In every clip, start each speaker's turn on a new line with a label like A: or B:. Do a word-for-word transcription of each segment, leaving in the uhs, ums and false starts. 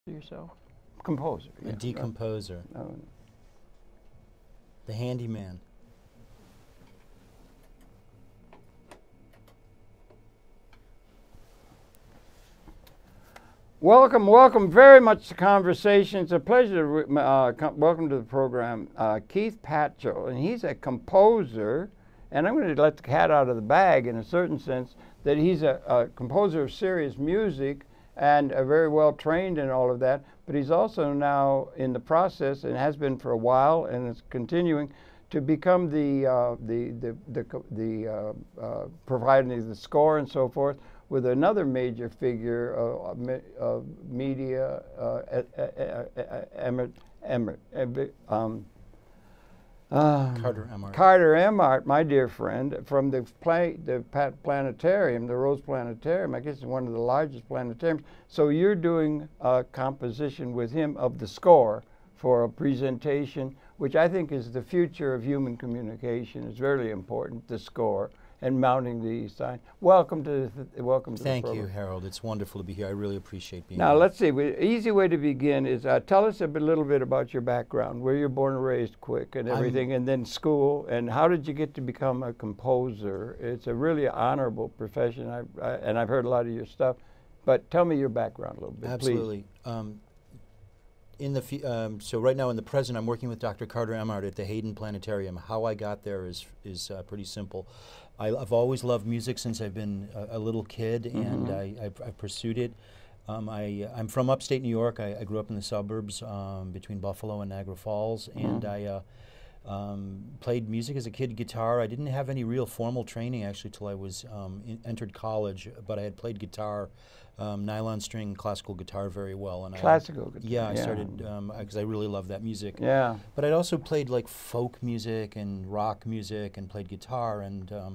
A: yourself? Composer.
B: A
A: Yeah.
B: decomposer.
A: Oh.
B: The handyman.
A: Welcome, welcome very much to Conversation. It's a pleasure to uh, com- welcome to the program uh, Keith Patchell, and he's a composer, and I'm going to let the cat out of the bag in a certain sense that he's a, a composer of serious music and uh, very well trained in all of that, but he's also now in the process and has been for a while and is continuing to become the uh, the the the, co- the uh, uh, providing the score and so forth with another major figure of, me- of media, uh, Emmett, Emmett, Emmett, um, uh,
B: Carter Emmart.
A: Carter Emmart, my dear friend, from the play, the Pat Planetarium, the Rose Planetarium. I guess it's one of the largest planetariums. So you're doing a composition with him of the score for a presentation, which I think is the future of human communication. It's very important, the score, and mounting the sign. Welcome to the, welcome to
B: Thank
A: the
B: you,
A: program.
B: Harold. It's wonderful to be here. I really appreciate being
A: Now
B: here.
A: let's see. We, easy way to begin is uh, tell us a bit, little bit about your background, where you're born and raised, quick, and everything, I'm, and then school, and how did you get to become a composer? It's a really honorable profession, I, I, and I've heard a lot of your stuff. But tell me your background a little bit,
B: Absolutely.
A: please.
B: Um, in the f um, so right now in the present, I'm working with Doctor Carter Emmart at the Hayden Planetarium. How I got there is is uh, pretty simple. I, I've always loved music since I've been a, a little kid, mm-hmm. and I, I've, I've pursued it. Um, I, I'm from upstate New York. I, I grew up in the suburbs um, between Buffalo and Niagara Falls, mm-hmm. and I uh, um, played music as a kid, guitar. I didn't have any real formal training actually till I was um, in, entered college, but I had played guitar, um, nylon string, classical guitar very well. And
A: classical
B: I,
A: guitar.
B: Yeah, I
A: yeah.
B: started because um, I really love that music.
A: Yeah.
B: But I'd also played like folk music and rock music and played guitar and. Um,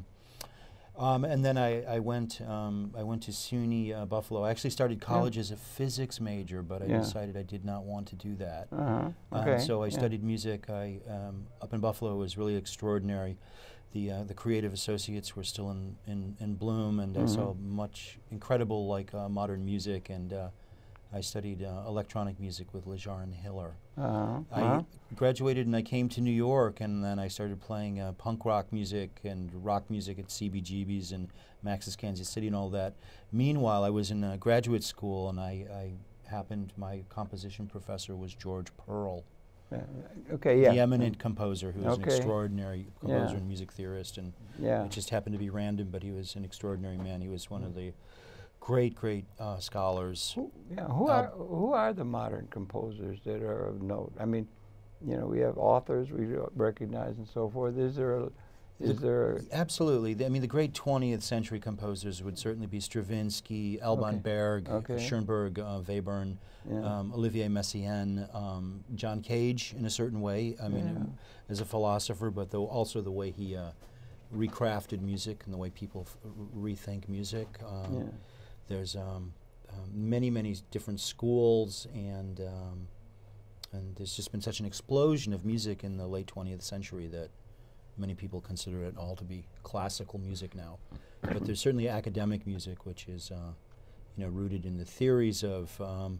B: Um, and then I, I went um, I went to SUNY uh, Buffalo. I actually started college yeah. as a physics major, but I yeah. decided I did not want to do that.
A: Uh-huh. Okay.
B: Um, so I
A: yeah.
B: studied music. I um, up in Buffalo was really extraordinary. The uh, the creative associates were still in in, in bloom, and mm-hmm. I saw much incredible like uh, modern music, and uh, I studied uh, electronic music with Lejarn Hiller.
A: Uh-huh.
B: I
A: uh-huh.
B: graduated and I came to New York, and then I started playing uh, punk rock music and rock music at C B G B's and Max's Kansas City and all that. Meanwhile, I was in uh, graduate school, and I, I happened, my composition professor was George Pearl.
A: Uh, okay, yeah.
B: The eminent composer who was
A: okay.
B: an extraordinary composer
A: yeah.
B: and music theorist, and
A: yeah.
B: it just happened to be random, but he was an extraordinary man. He was one of the great, great uh, scholars.
A: Who, yeah, who uh, are who are the modern composers that are of note? I mean, you know, we have authors we recognize and so forth. Is there, a, is
B: the,
A: there? A
B: absolutely. The, I mean, the great twentieth century composers would certainly be Stravinsky, Alban
A: okay.
B: Berg,
A: okay.
B: Schoenberg, uh, Webern,
A: yeah.
B: um, Olivier Messiaen, um, John Cage, in a certain way. I mean,
A: yeah.
B: um, as a philosopher, but though also the way he uh, recrafted music and the way people f rethink music. Um,
A: yeah.
B: There's um, um, many, many different schools, and um, and there's just been such an explosion of music in the late twentieth century that many people consider it all to be classical music now. But there's certainly academic music, which is uh, you know rooted in the theories of um,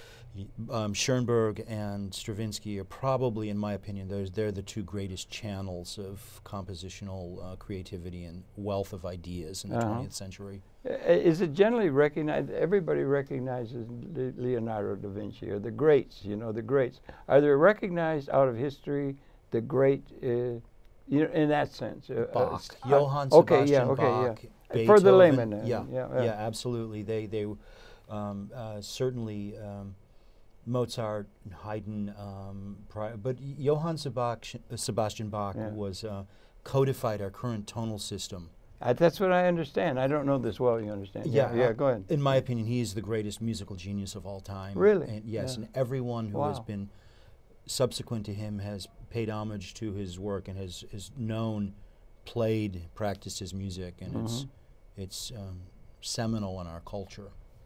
B: um, Schoenberg and Stravinsky are probably, in my opinion, those they're the two greatest channels of compositional uh, creativity and wealth of ideas in the
A: uh-huh.
B: twentieth century.
A: Is it generally recognized, everybody recognizes Le Leonardo da Vinci, or the greats, you know, the greats. Are there recognized out of history the great, uh, you know, in that sense? Uh,
B: Bach,
A: uh,
B: Johann
A: okay,
B: Sebastian
A: yeah, okay,
B: Bach,
A: yeah.
B: Beethoven.
A: For the layman. Uh,
B: yeah,
A: yeah, yeah,
B: yeah, absolutely. They, they um, uh, certainly, um, Mozart, Haydn, um, but Johann Sebastian Bach
A: yeah.
B: was uh, codified our current tonal system.
A: Uh, that's what I understand. I don't know this well, you understand.
B: Yeah,
A: yeah,
B: uh,
A: yeah go ahead.
B: In my opinion, he is the greatest musical genius of all time.
A: Really?
B: And yes,
A: yeah.
B: and everyone who
A: wow.
B: has been subsequent to him has paid homage to his work and has, has known, played, practiced his music, and mm-hmm. it's, it's um, seminal in our culture.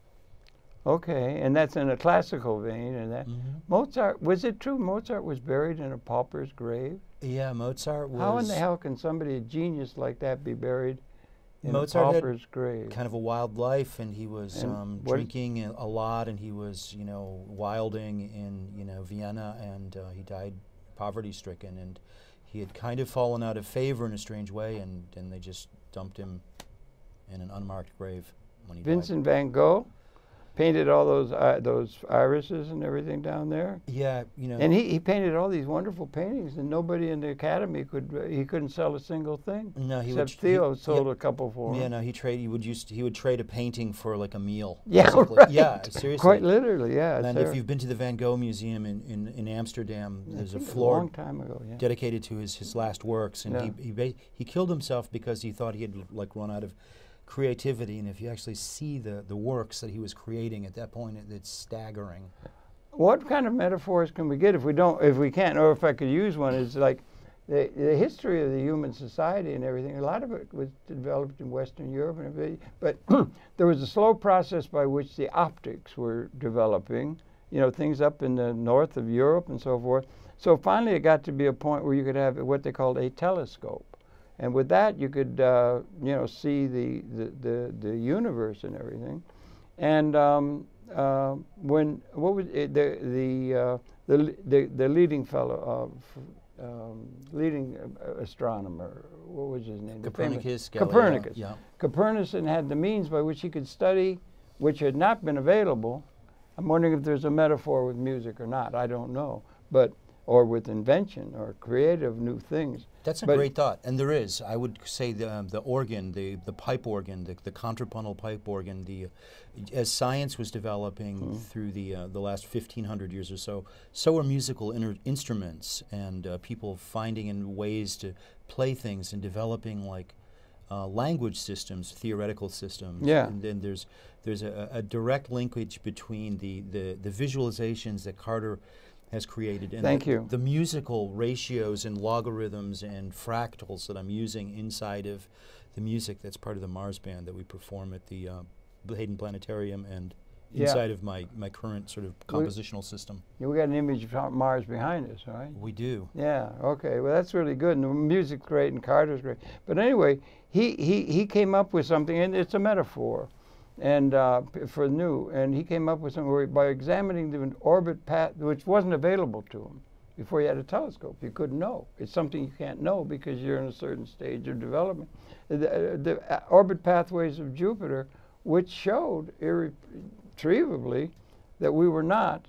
A: Okay, and that's in a classical vein, and that
B: mm-hmm.
A: Mozart, was it true Mozart was buried in a pauper's grave?
B: Yeah, Mozart was.
A: How in the hell can somebody, a genius like that, be buried in
B: Mozart
A: a
B: had
A: pauper's grave.
B: kind of a wild life, and he was
A: And
B: um,
A: what-
B: drinking a a lot, and he was, you know, wilding in, you know, Vienna, and uh, he died poverty-stricken, and he had kind of fallen out of favor in a strange way, and, and they just dumped him in an unmarked grave when he
A: Vincent van Gogh painted all those uh, those irises and everything down there.
B: died. Yeah, you know.
A: And he, he painted all these wonderful paintings, and nobody in the academy could uh, he couldn't sell a single thing.
B: no, he
A: Except
B: would. he-
A: Theo sold
B: yeah,
A: a couple for him.
B: Yeah, no, he trade. He would use. He would trade a painting for like a meal.
A: Yeah,
B: basically.
A: right.
B: Yeah, seriously.
A: Quite literally, yeah.
B: And
A: it's
B: if
A: there.
B: you've been to the Van Gogh Museum in, in, in Amsterdam,
A: I
B: there's a
A: think it was
B: floor
A: a long time ago. Yeah.
B: dedicated to his, his last works, and
A: Yeah.
B: he he, ba- he killed himself because he thought he had like run out of creativity. And if you actually see the, the works that he was creating at that point, it, it's staggering.
A: What kind of metaphors can we get if we don't, if we can't, or if I could use one? Is like the the history of the human society and everything. A lot of it was developed in Western Europe and everything, but there was a slow process by which the optics were developing. You know, things up in the north of Europe and so forth. So finally, it got to be a point where you could have what they called a telescope. And with that, you could, uh, you know, see the, the, the, the universe and everything. And um, uh, when, what was it, the, the, uh, the, the, the leading fellow, uh, um, leading uh, astronomer, what was his name? The famous-
B: Copernicus, Galileo,
A: Copernicus.
B: yeah.
A: Copernicus had the means by which he could study, which had not been available. I'm wondering if there's a metaphor with music or not. I don't know. But, or with invention or creative new things.
B: That's a
A: But-
B: great thought, and there is. I would say the um, the organ, the the pipe organ, the, the contrapuntal pipe organ. The uh, as science was developing
A: Mm-hmm.
B: through the uh, the last fifteen hundred years or so, so are musical inter- instruments, and uh, people finding in ways to play things and developing like uh, language systems, theoretical systems.
A: Yeah.
B: And then there's there's a, a direct linkage between the, the the visualizations that Carter has created and
A: Thank
B: the,
A: you.
B: the musical ratios and logarithms and fractals that I'm using inside of the music that's part of the Mars Band that we perform at the uh, Hayden Planetarium and
A: Yeah.
B: inside of my, my current sort of compositional system.
A: Yeah, we got an image of Mars behind us, right?
B: We do.
A: Yeah, okay. Well, that's really good. And the music's great and Carter's great. But anyway, he, he, he came up with something, and it's a metaphor and uh, p- for new. And he came up with something where by examining the orbit path, which wasn't available to him before he had a telescope. You couldn't know. It's something you can't know because you're in a certain stage of development. The, uh, the uh, orbit pathways of Jupiter, which showed irretrievably that we were not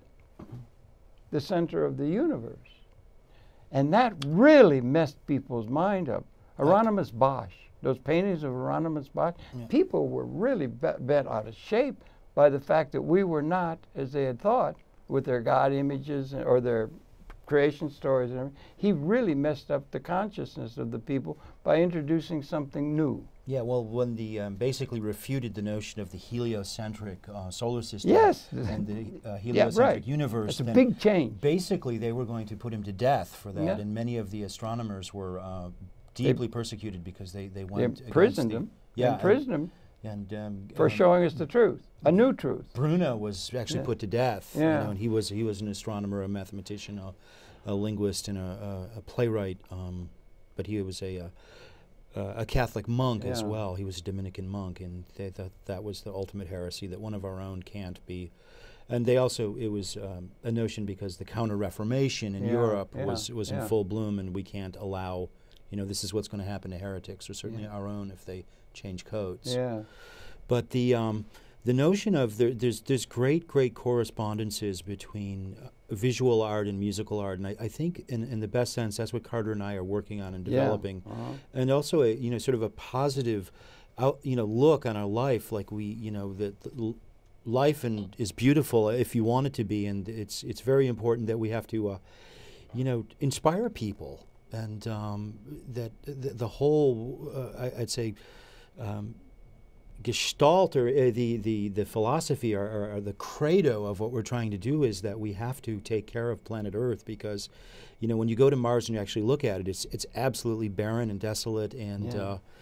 A: the center of the universe. And that really messed people's mind up. Hieronymus Bosch, those paintings of Hieronymus Bosch,
B: Yeah.
A: people were really be- bent out of shape by the fact that we were not, as they had thought, with their God images and- or their creation stories and everything. He really messed up the consciousness of the people by introducing something new.
B: Yeah, well, when the um, basically refuted the notion of the heliocentric uh, solar system
A: Yes.
B: and the uh,
A: Yeah,
B: heliocentric
A: right.
B: universe,
A: It's a
B: then
A: big change.
B: basically they were going to put him to death for that,
A: Yeah.
B: and many of the astronomers were uh, deeply persecuted because they, they
A: They
B: went against
A: imprisoned
B: the-
A: him.
B: Yeah,
A: imprisoned him
B: and, and um,
A: for
B: um,
A: showing us the truth, a new truth.
B: Bruno was actually
A: Yeah.
B: put to death. you
A: Yeah.
B: know, and he was he was an astronomer, a mathematician, a, a linguist, and a, a, a playwright. Um, but he was a uh, a Catholic monk as
A: Yeah.
B: well. He was a Dominican monk, and they thought that was the ultimate heresy, that one of our own can't be. And they also, it was um, a notion because the Counter-Reformation in
A: Yeah,
B: Europe
A: yeah,
B: was was
A: yeah.
B: in full bloom, and we can't allow, you know, this is what's going to happen to heretics, or certainly
A: Yeah.
B: our own if they change codes.
A: Yeah.
B: But the um, the notion of there, there's there's great great correspondences between uh, visual art and musical art, and I, I think in, in the best sense that's what Carter and I are working on and
A: Yeah.
B: developing,
A: Uh-huh.
B: and also a you know sort of a positive, out, you know look on our life, like we you know that the l- life and is beautiful if you want it to be, and it's it's very important that we have to uh, you know inspire people, and um, that the, the whole uh, I, I'd say. Um, Gestalt, or uh, the, the, the philosophy, or, or, or the credo of what we're trying to do is that we have to take care of planet Earth, because, you know, when you go to Mars and you actually look at it, it's it's absolutely barren and desolate, and
A: Yeah.
B: uh,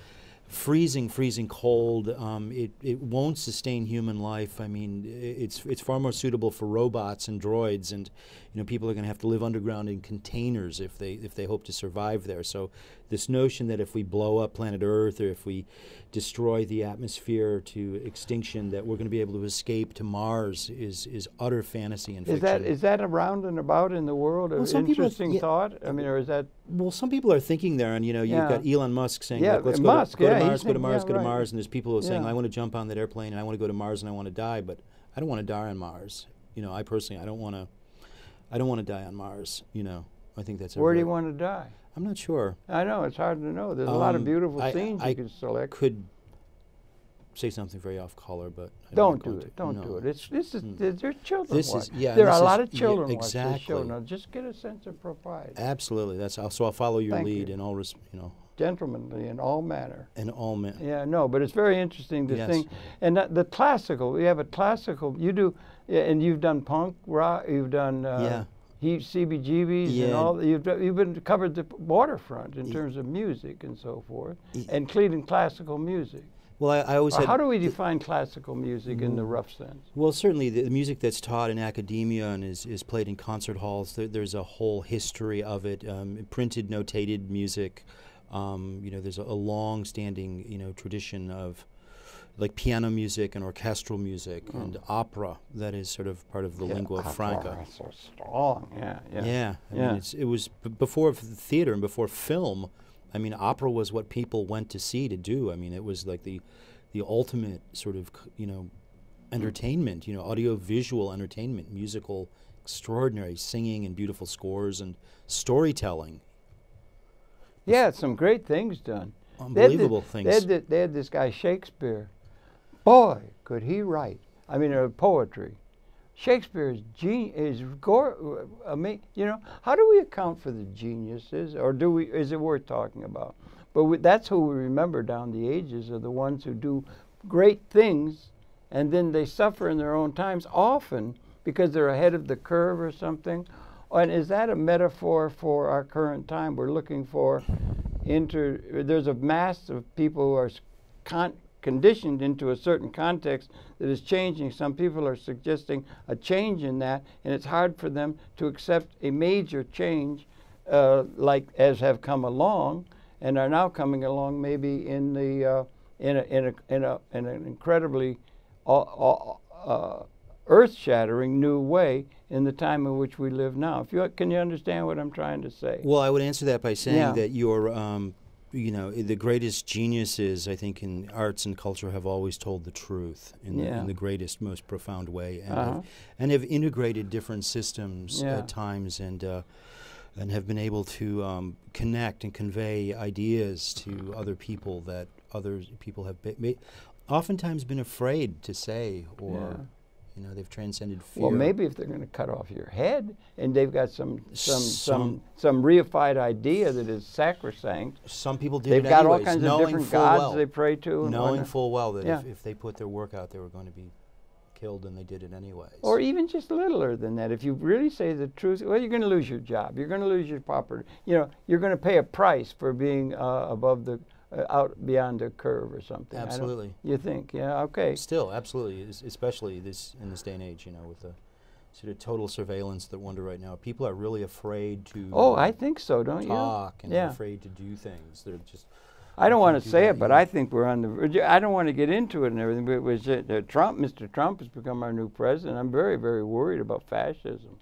B: freezing, freezing cold. Um, it it won't sustain human life. I mean, i- it's it's far more suitable for robots and droids, and you know, people are going to have to live underground in containers if they if they hope to survive there. So, this notion that if we blow up planet Earth or if we destroy the atmosphere to extinction, that we're going to be able to escape to Mars is is utter fantasy and
A: Is
B: fiction.
A: that is that around and about in the world?
B: Well,
A: An
B: some people-
A: interesting
B: yeah.
A: thought. I mean, or is that
B: Well, some people are thinking there, and you know, you've
A: Yeah.
B: got Elon Musk saying,
A: Yeah,
B: like, "Let's
A: uh,
B: go,
A: Musk,
B: to, go
A: yeah,
B: to
A: he's
B: Mars, go to
A: thinking-
B: Mars,
A: yeah,
B: go to
A: right.
B: Mars," and there's people who are saying,
A: Yeah.
B: "I want to jump on that airplane and I want to go to Mars and I want to die," but I don't want to die on Mars. You know, I personally, I don't want to. I don't want to die on Mars. You know, I think that's. a
A: where do
B: very-
A: you want to die?
B: I'm not sure.
A: I know it's hard to know. There's a lot of
B: Um,
A: beautiful
B: I-
A: scenes
B: I
A: you could select.
B: Could say something very off color, but I'm
A: Don't
B: not
A: do
B: going
A: it.
B: to.
A: Don't
B: No.
A: do it. It's this is
B: Mm.
A: there- there's children.
B: This is-
A: watch.
B: yeah,
A: There are
B: this
A: a lot
B: is-
A: of
B: yeah,
A: children watch this show
B: exactly.
A: now. Just get a sense of propriety,
B: Absolutely. That's I'll, so. I'll follow your
A: Thank
B: lead
A: you.
B: in all, res, you know,
A: gentlemanly in all manner.
B: in all men.
A: Yeah, no, but it's very interesting this
B: Yes.
A: thing, and that, the classical. We have a classical. You do, yeah, and you've done punk rock. You've done uh,
B: Yeah.
A: he C B G B's and
B: Yeah.
A: all. You've do- you've been covered the waterfront in
B: Ye-
A: terms of music and so forth,
B: Ye-
A: including classical music.
B: Well, I, I always
A: Or
B: had.
A: how do we define classical music in the rough sense?
B: Well, certainly the, the music that's taught in academia and is, is played in concert halls, there, there's a whole history of it. Um, printed, notated music. Um, you know, there's a, a long-standing, you know, tradition of like piano music and orchestral music
A: Mm.
B: and opera that is sort of part of the
A: Yeah,
B: lingua
A: opera,
B: franca.
A: that's so strong. Yeah, yeah.
B: Yeah, I
A: Yeah.
B: mean, it's, it was b- before f- theater and before film. I mean, opera was what people went to see to do. I mean, it was like the, the ultimate sort of c- you know, entertainment. You know, audio visual entertainment, musical, extraordinary singing and beautiful scores and storytelling.
A: Yeah, some great things done. They had thi-
B: Unbelievable
A: They
B: things.
A: had, thi- they had this guy Shakespeare. Boy, could he write! I mean, uh, poetry. Shakespeare is gen- is gore. Uh, I mean, you know, how do we account for the geniuses, or do we? Is it worth talking about? But we, that's who we remember down the ages are the ones who do great things, and then they suffer in their own times, often because they're ahead of the curve or something. And is that a metaphor for our current time? We're looking for inter. There's a mass of people who are s- con- conditioned into a certain context that is changing. Some people are suggesting a change in that, and it's hard for them to accept a major change, uh, like as have come along, and are now coming along maybe in the uh, in a in a in a in an incredibly uh, uh, uh, earth-shattering new way in the time in which we live now. If you can you understand what I'm trying to say?
B: Well, I would answer that by saying
A: Yeah.
B: that your, um, you know, i- the greatest geniuses, I think, in arts and culture have always told the truth in, the,
A: Yeah.
B: in the greatest, most profound way, and,
A: Uh-huh.
B: have, and have integrated different systems
A: Yeah.
B: at times, and uh, and have been able to um, connect and convey ideas to other people that other people have be- ma- oftentimes been afraid to say, or
A: Yeah.
B: you know, they've transcended fear.
A: Well, maybe if they're going to cut off your head, and they've got some some some
B: Some-
A: some reified idea that is sacrosanct.
B: Some people did
A: They've
B: it
A: got all
B: anyways,
A: kinds of
B: knowing
A: different
B: full
A: gods
B: well.
A: they pray to, and
B: knowing
A: whatnot.
B: full well that
A: Yeah.
B: if, if they put their work out, they were going to be killed, and they did it anyways.
A: Or even just littler than that. If you really say the truth, well, you're going to lose your job. You're going to lose your property. You know, you're going to pay a price for being uh, above the, uh, out beyond the curve or something. I don't-
B: Absolutely.
A: You think? Yeah. Okay.
B: Still, absolutely, es- especially this in this day and age, you know, with the sort of total surveillance that we're under right now. People are really afraid to
A: Oh, I think so, don't you?
B: talk and
A: Yeah.
B: afraid to do things. They're just.
A: I don't
B: you
A: want
B: can't
A: to
B: do
A: say
B: that,
A: it, but
B: you
A: I
B: know.
A: think we're on the verge. I don't want to get into it and everything, but it was uh, uh, Trump. Mister Trump has become our new president. I'm very, very worried about fascism.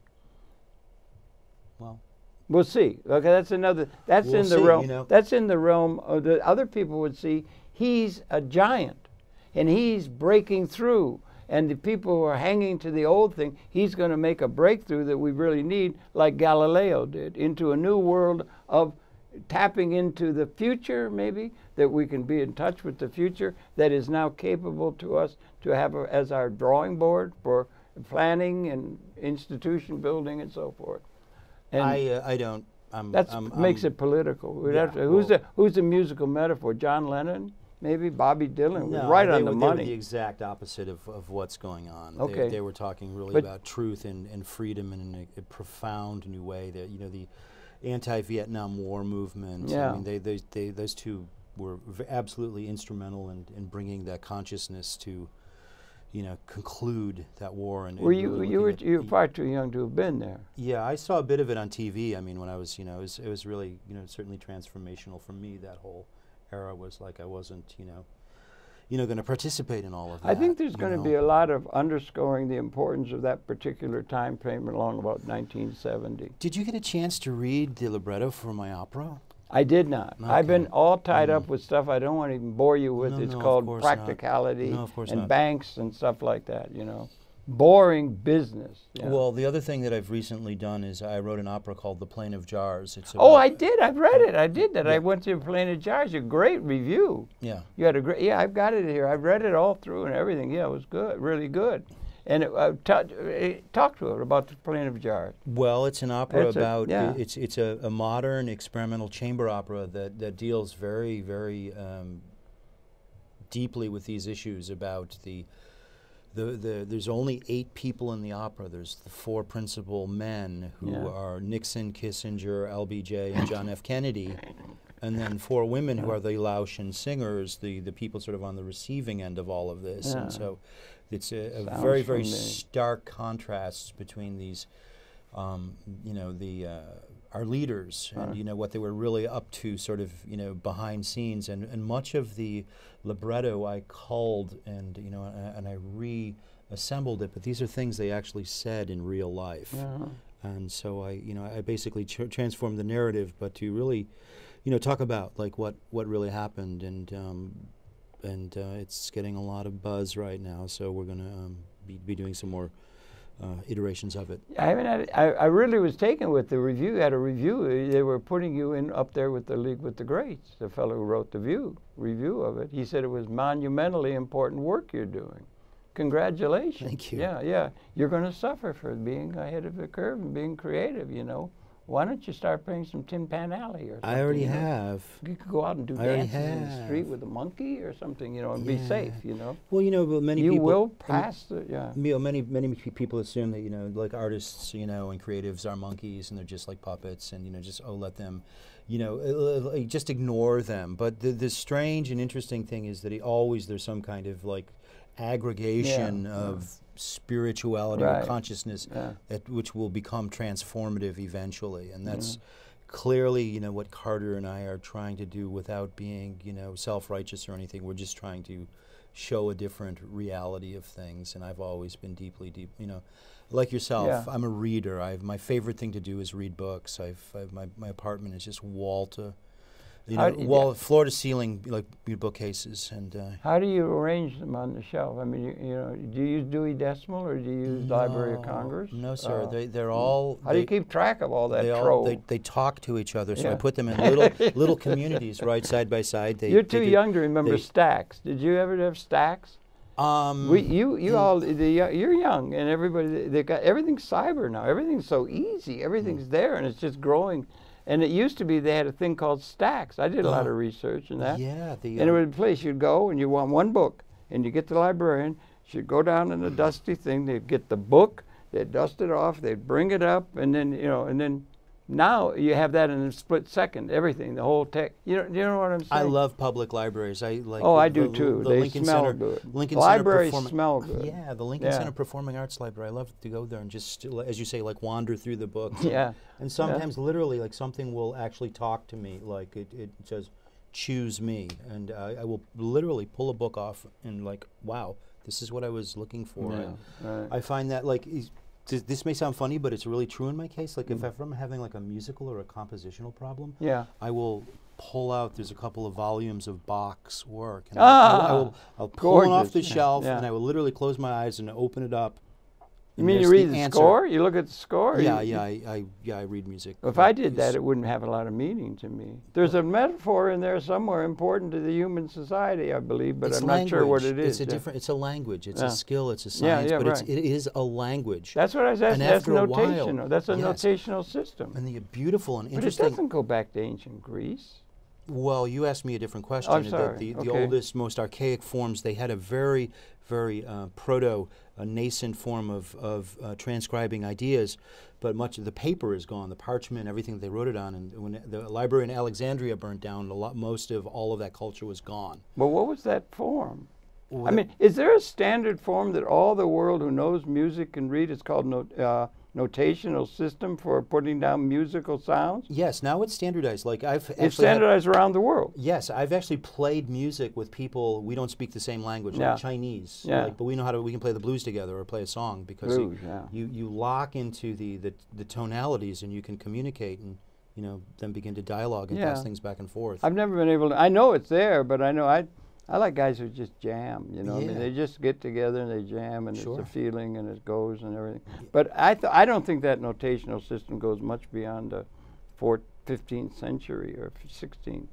B: Well,
A: We'll see. Okay, that's another. That's
B: We'll
A: in the
B: see,
A: realm.
B: you know.
A: That's in the realm of the other people would see. He's a giant, and he's breaking through. And the people who are hanging to the old thing, he's going to make a breakthrough that we really need, like Galileo did, into a new world of tapping into the future, maybe, that we can be in touch with the future that is now capable to us to have a, as our drawing board for planning and institution building and so forth. And
B: I uh, I don't. I'm,
A: that
B: I'm,
A: makes
B: I'm-
A: it political. We'd
B: yeah,
A: have to, who's
B: well-
A: the who's the musical metaphor? John Lennon, maybe Bobby Dylan.
B: No,
A: right
B: they
A: on
B: were,
A: the
B: they were
A: money.
B: the exact opposite of, of what's going on.
A: Okay.
B: They, they were talking really
A: But-
B: about truth and, and freedom in a, a profound new way. That you know the anti-Vietnam War movement.
A: Yeah.
B: I mean, they, they, they those two were v absolutely instrumental in, in bringing that consciousness to, you know, conclude that war. And,
A: Were
B: and
A: you
B: really
A: you were
B: looking at
A: you were
B: e-
A: far too young to have been there?
B: Yeah, I saw a bit of it on T V. I mean, when I was, you know, it was, it was really, you know, certainly transformational for me. That whole era was like I wasn't, you know, you know, going to participate in all of that.
A: I think there's
B: you
A: going to
B: know.
A: be a lot of underscoring the importance of that particular time frame along about nineteen seventy.
B: Did you get a chance to read the libretto for my opera?
A: I did not. I've been
B: Okay.
A: all tied
B: Mm.
A: up with stuff I don't want to even bore you with.
B: No,
A: It's
B: no, of
A: called
B: course not.
A: practicality
B: No, of course
A: and
B: not.
A: banks and stuff like that, you know. Boring business. you know.
B: Well, the other thing that I've recently done is I wrote an opera called The Plain of Jars. It's
A: Oh,
B: about-
A: I did. I've read it. I did that.
B: Yeah.
A: I went to Plain of Jars. A great review.
B: Yeah.
A: You had a great. Yeah, I've got it here. I've read it all through and everything. Yeah, it was good. Really good. And it, uh, ta- uh, talk to it about the Plain of Jars.
B: Well, it's an opera
A: It's a-
B: about
A: yeah.
B: i- it's it's a, a modern experimental chamber opera that that deals very very um, deeply with these issues about the. The, the, there's only eight people in the opera. There's the four principal men who
A: Yeah.
B: are Nixon, Kissinger, L B J, and John F. Kennedy, and then four women who are the Laotian singers, the, the people sort of on the receiving end of all of this.
A: Yeah.
B: And so it's a, a
A: Sounds
B: very, very
A: familiar.
B: stark contrast between these, um, you know, the uh, our leaders and,
A: Right.
B: you know, what they were really up to sort of, you know, behind scenes. And, and much of the libretto I culled and, you know, and, and I reassembled it. But these are things they actually said in real life.
A: Uh-huh.
B: And so I, you know, I basically tr transformed the narrative, but to really, you know, talk about like what, what really happened. And um, and uh, it's getting a lot of buzz right now. So we're going to um, be, be doing some more uh, iterations of it.
A: I haven't had. I, I really was taken with the review. You had a review. uh, They were putting you in up there with the League with the Greats. The fellow who wrote the view review of it. He said it was monumentally important work you're doing. Congratulations.
B: Thank you.
A: Yeah, yeah. You're going to suffer for being ahead of the curve and being creative. You know. Why don't you start playing some Tin Pan Alley or something?
B: I already
A: you know?
B: have.
A: You could go out and do
B: I already
A: dances in the
B: have.
A: street with a monkey or something, you know, and be
B: Yeah.
A: safe. You know.
B: Well, you know, but many
A: You
B: people
A: will
B: I mean,
A: pass the yeah.
B: You know, many many pe- people assume that, you know, like artists, you know, and creatives are monkeys and they're just like puppets, and, you know, just oh let them, you know, uh, uh, just ignore them. But the the strange and interesting thing is that he always there's some kind of like aggregation
A: Yeah,
B: of spirituality
A: Right.
B: or consciousness
A: Yeah.
B: that which will become transformative eventually, and that's.
A: Mm.
B: Clearly, you know, what Carter and I are trying to do without being, you know, self-righteous or anything. We're just trying to show a different reality of things. And I've always been deeply, deep, you know, like yourself.
A: Yeah.
B: I'm a reader. I've my favorite thing to do is read books. I've, I've my my apartment is just wall to, you
A: How
B: know,
A: d-
B: wall floor to ceiling like bookcases and. Uh,
A: How do you arrange them on the shelf? I mean, you, you know, do you use Dewey Decimal or do you use Library of
B: no,
A: Congress?
B: No, sir.
A: Uh,
B: they they're all.
A: How do you
B: they-
A: keep track of all that
B: they all
A: trove?
B: they, they talk to each other, so I
A: Yeah.
B: put them in little little communities right side by side. They,
A: You're
B: they
A: too
B: do-
A: young to remember
B: they-
A: stacks. Did you ever have stacks?
B: Um,
A: We, you, you
B: in-
A: all, the, you're young, and everybody, they- they got everything's cyber now. Everything's so easy. Everything's there, and it's just growing. And it used to be they had a thing called stacks. I did a lot
B: Uh-huh.
A: of research in that.
B: Yeah, the
A: And it
B: um,
A: was a place you'd go and you want one book, and you get the librarian. She'd go down in the dusty thing. They'd get the book. They'd dust it off. They'd bring it up, and then you know, and then now you have that in a split second. Everything, the whole tech. You know, you know what I'm saying?
B: I love public libraries. I like.
A: Oh,
B: the-
A: I do
B: the-
A: too.
B: The
A: They
B: Lincoln
A: smell
B: Center,
A: good.
B: Lincoln
A: Libraries
B: Center Performing,
A: smell good.
B: Yeah, the Lincoln
A: Yeah.
B: Center Performing Arts Library. I love to go there and just, as you say, like wander through the books.
A: Yeah.
B: And sometimes, literally, like something will actually talk to me. Like it, it says, "Choose me," and uh, I will literally pull a book off and like, wow, this is what I was looking for.
A: Yeah,
B: And
A: right.
B: I find that like. is- Th- this may sound funny, but it's really true in my case. Like,
A: Mm.
B: if ever I'm having like a musical or a compositional problem,
A: Yeah.
B: I will pull out. There's a couple of volumes of Bach's work, and
A: Ah,
B: I, I, I will I'll pull it off
A: gorgeous.
B: the
A: Yeah,
B: shelf,
A: yeah.
B: and I will literally close my eyes and open it up.
A: You
B: and
A: mean you
B: there's
A: read the,
B: answer.
A: score? You look at the score?
B: Yeah,
A: You-
B: yeah, I, I yeah I read music.
A: If
B: uh,
A: I did that,
B: it's-
A: it wouldn't have a lot of meaning to me. There's a metaphor in there somewhere important to the human society, I believe, but
B: it's
A: I'm not sure what
B: language.
A: it is.
B: It's a
A: yeah.
B: different. It's a language. It's
A: Yeah.
B: a skill. It's a
A: Yeah,
B: science.
A: yeah,
B: but
A: right.
B: it's, it is a language.
A: That's what I was
B: And
A: asking. That's
B: after a while-
A: notational. That's a
B: yes.
A: notational system.
B: And the beautiful and
A: But it
B: interesting.
A: doesn't go back to ancient Greece.
B: Well, you asked me a different question.
A: I'm
B: The-
A: sorry.
B: The, the,
A: Okay.
B: oldest, most archaic forms, they had a very, very uh, proto, uh, nascent form of, of uh, transcribing ideas, but much of the paper is gone, the parchment, everything that they wrote it on. And when the library in Alexandria burnt down, a lot, most of all of that culture was gone.
A: Well, what was that form?
B: Well,
A: I mean, is there a standard form that all the world who knows music can read? It's called no, uh, notational system for putting down musical sounds?
B: yes, now it's standardized. Like I've
A: It's
B: actually had-
A: standardized around the world.
B: Yes, I've actually played music with people. We don't speak the same language,
A: Yeah.
B: like Chinese.
A: Yeah.
B: Like, but we know how to. We can play the blues together or play a song because
A: Blues,
B: you,
A: yeah.
B: you you lock into the, the the tonalities and you can communicate and you know then begin to dialogue and
A: Yeah.
B: pass things back and forth.
A: I've never been able to. I know it's there, but I know I. I like guys who just jam. You know, I mean,
B: Yeah.
A: they just get together and they jam, and
B: Sure.
A: it's a feeling, and it goes and everything. But I, th I don't think that notational system goes much beyond the fourth, fifteenth century or sixteenth.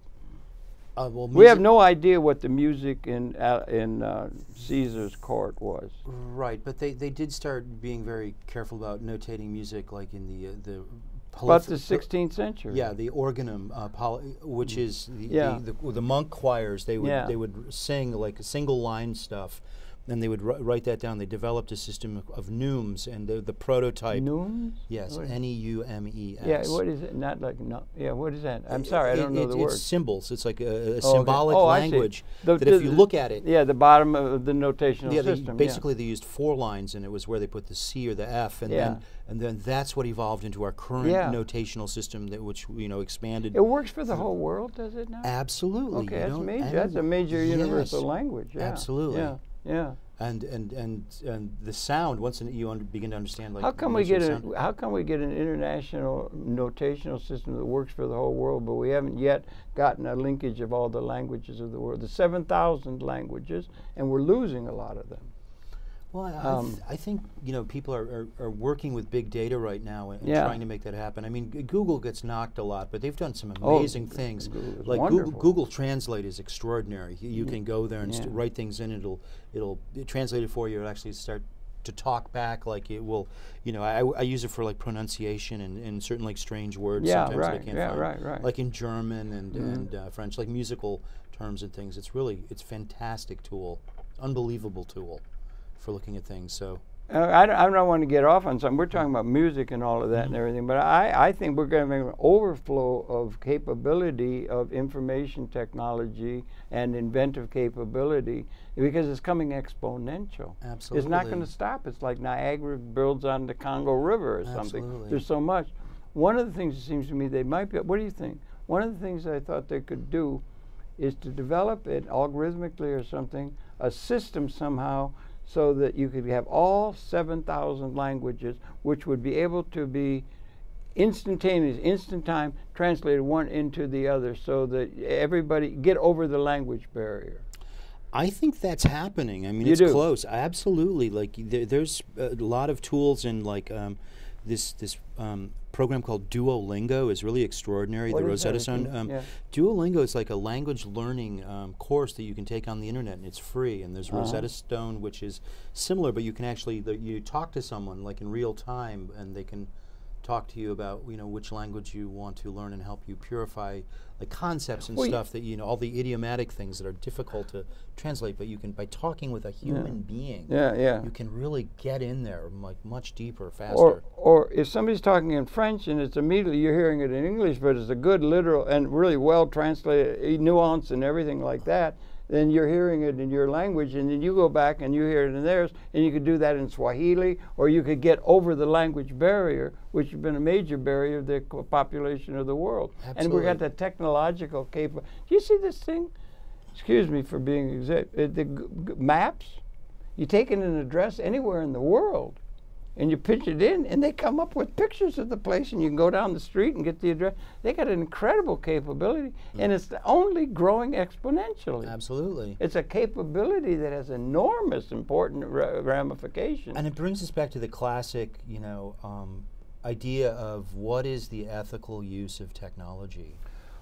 B: Uh, well,
A: We have
B: music-
A: no idea what the music in uh, in uh, Caesar's court was.
B: right, but they, they did start being very careful about notating music, like in the uh, the.
A: About
B: polyph-
A: the sixteenth century.
B: Yeah, the organum, uh, poly, which is the,
A: Yeah.
B: the, the the monk choirs. They would
A: Yeah.
B: they would sing like single line stuff, and they would wri- write that down. They developed a system of, of neumes, and the the prototype.
A: Neumes?
B: Yes,
A: What is-
B: N E U M E S.
A: Yeah, what is it? Not like no. Yeah, what is that? I'm sorry, I
B: It-
A: don't know
B: it-
A: the
B: it's
A: word.
B: symbols. It's like a, a
A: Oh, okay.
B: symbolic
A: Oh, I see.
B: language
A: The-
B: that
A: the-
B: if you look at it,
A: Yeah, the bottom of the notational
B: yeah, they,
A: system.
B: basically they used four lines, and it was where they put the C or the F, and
A: Yeah.
B: then and then that's what evolved into our current
A: Yeah.
B: notational system, that which you know expanded.
A: yeah. It works for the whole world, does it now?
B: Absolutely.
A: Okay,
B: you
A: that's
B: know,
A: major.
B: and-
A: That's a major
B: yes,
A: universal language. Yeah.
B: absolutely.
A: Yeah. Yeah.
B: And and and and the sound. Once you under, begin to understand, like
A: How come we
B: nature
A: get
B: of
A: a
B: sound-
A: How come we get an international notational system that works for the whole world, but we haven't yet gotten a linkage of all the languages of the world, the seven thousand languages, and we're losing a lot of them.
B: Well, I, I,
A: um,
B: th I think you know people are, are, are working with big data right now and, and
A: Yeah.
B: trying to make that happen. I mean, G- Google gets knocked a lot, but they've done some
A: Oh,
B: amazing things.
A: Google is
B: Like Google,
A: wonderful.
B: Google Translate is extraordinary. You, you can go there and st
A: Yeah.
B: write things in. It'll it'll it translate it for you. It'll actually start to talk back. Like it will. You know, I, I use it for like pronunciation and, and certain like strange words
A: Yeah,
B: sometimes that I
A: right,
B: can't
A: yeah,
B: find.
A: right, right.
B: Like in German and
A: Mhm.
B: and uh, French, like musical terms and things. It's really it's a fantastic tool, unbelievable tool for looking at things. So
A: Uh, I, don't, I don't want to get off on something. We're talking about music and all of that and everything, but I, I think we're going to have an overflow of capability of information technology and inventive capability because it's coming exponential.
B: absolutely,
A: It's not going to stop. It's like Niagara builds on the Congo River or something.
B: Absolutely.
A: There's so much. One of the things it seems to me they might be, what do you think? One of the things I thought they could do is to develop it algorithmically or something, a system somehow so that you could have all seven thousand languages, which would be able to be instantaneous, instant time, translated one into the other so that everybody get over the language barrier.
B: I think that's happening. I mean,
A: You
B: it's
A: do?
B: close. Absolutely. Like there, there's a lot of tools in like um, this this um, program called Duolingo is really extraordinary.
A: What
B: the
A: is that?
B: Rosetta Stone.
A: Can-
B: Um,
A: yeah.
B: Duolingo is like a language learning um, course that you can take on the internet, and it's free. And there's
A: Uh-huh.
B: Rosetta Stone, which is similar, but you can actually the, you talk to someone like in real time, and they can talk to you about you know which language you want to learn and help you purify like concepts and
A: Well, y-
B: stuff that you know all the idiomatic things that are difficult to translate, but you can by talking with a human being,
A: Yeah, yeah.
B: you can really get in there like much deeper, faster.
A: Or, or if somebody's talking in French and it's immediately you're hearing it in English, but it's a good literal and really well translated, eh, nuance and everything like that, then you're hearing it in your language, and then you go back and you hear it in theirs, and you could do that in Swahili, or you could get over the language barrier, which has been a major barrier of the co- population of the world. And we
B: Absolutely.
A: got the technological capability. Do you see this thing? Excuse me for being exact. Uh, the g- g- maps. You take in an address anywhere in the world, and you pitch it in, and they come up with pictures of the place, and you can go down the street and get the address. They got an incredible capability, and it's only growing exponentially.
B: Absolutely.
A: It's a capability that has enormous important ra- ramifications.
B: And it brings us back to the classic, you know, um, idea of what is the ethical use of technology.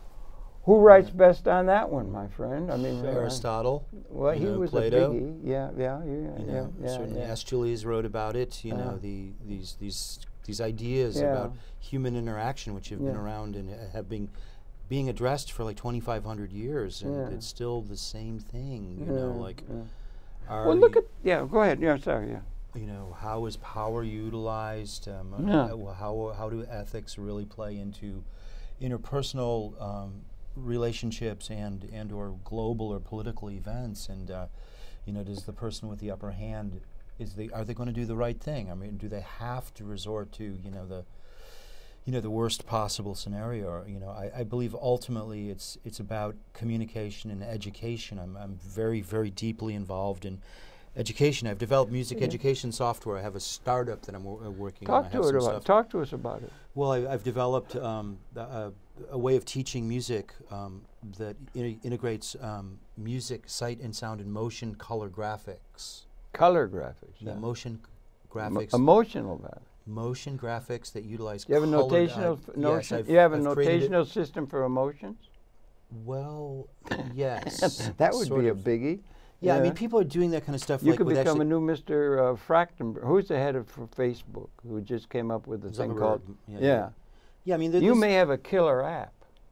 A: Who writes best on that one, my friend? I mean, uh,
B: Aristotle,
A: well,
B: you
A: he
B: know,
A: was
B: Plato.
A: a biggie. Yeah, yeah, yeah,
B: You
A: yeah,
B: know,
A: yeah,
B: certainly
A: yeah.
B: Aeschylus wrote about it. You
A: Uh,
B: know, the these these these ideas
A: Yeah.
B: about human interaction, which have been
A: Yeah.
B: around and uh, have been being addressed for like twenty-five hundred years, and
A: Yeah.
B: it's still the same thing. You know,
A: Yeah,
B: like
A: yeah.
B: Are
A: Well, look
B: you-
A: at yeah. Go ahead. Yeah, sorry. Yeah.
B: you know, how is power utilized? Um, uh,
A: Yeah.
B: uh, how how do ethics really play into interpersonal um, relationships and and or global or political events? And uh, you know, does the person with the upper hand is they are they going to do the right thing? I mean, do they have to resort to you know the you know the worst possible scenario? Or, you know, I, I believe ultimately it's it's about communication and education. I'm I'm very very deeply involved in education. I've developed music
A: Yeah.
B: education software. I have a startup that I'm wor- uh, working on.
A: Talk
B: I
A: to
B: have
A: it
B: some
A: about.
B: stuff.
A: Talk to us about it.
B: Well, I, I've developed um, the, uh, a way of teaching music um, that in integrates um, music, sight and sound, and motion color graphics.
A: Color graphics.
B: Yeah,
A: Yeah.
B: motion g-
A: Emo-
B: graphics.
A: emotional about it.
B: motion graphics that utilize.
A: Do you have a
B: colored
A: notational
B: eye-
A: f-
B: yes,
A: notion?
B: I've-
A: you have a
B: I've created it.
A: notational system for emotions?
B: Well, yes.
A: That would
B: sort
A: be a
B: of.
A: biggie.
B: Yeah, I mean, people are doing that kind of stuff.
A: You
B: like
A: could
B: with
A: become
B: actually
A: a new Mister Uh, Frachtenberg. Who's the head of f- Facebook? Who just came up with a thing
B: Zuckerberg,
A: called?
B: yeah,
A: Yeah.
B: yeah. Yeah, I mean, there-
A: You
B: there's-
A: may have a killer app.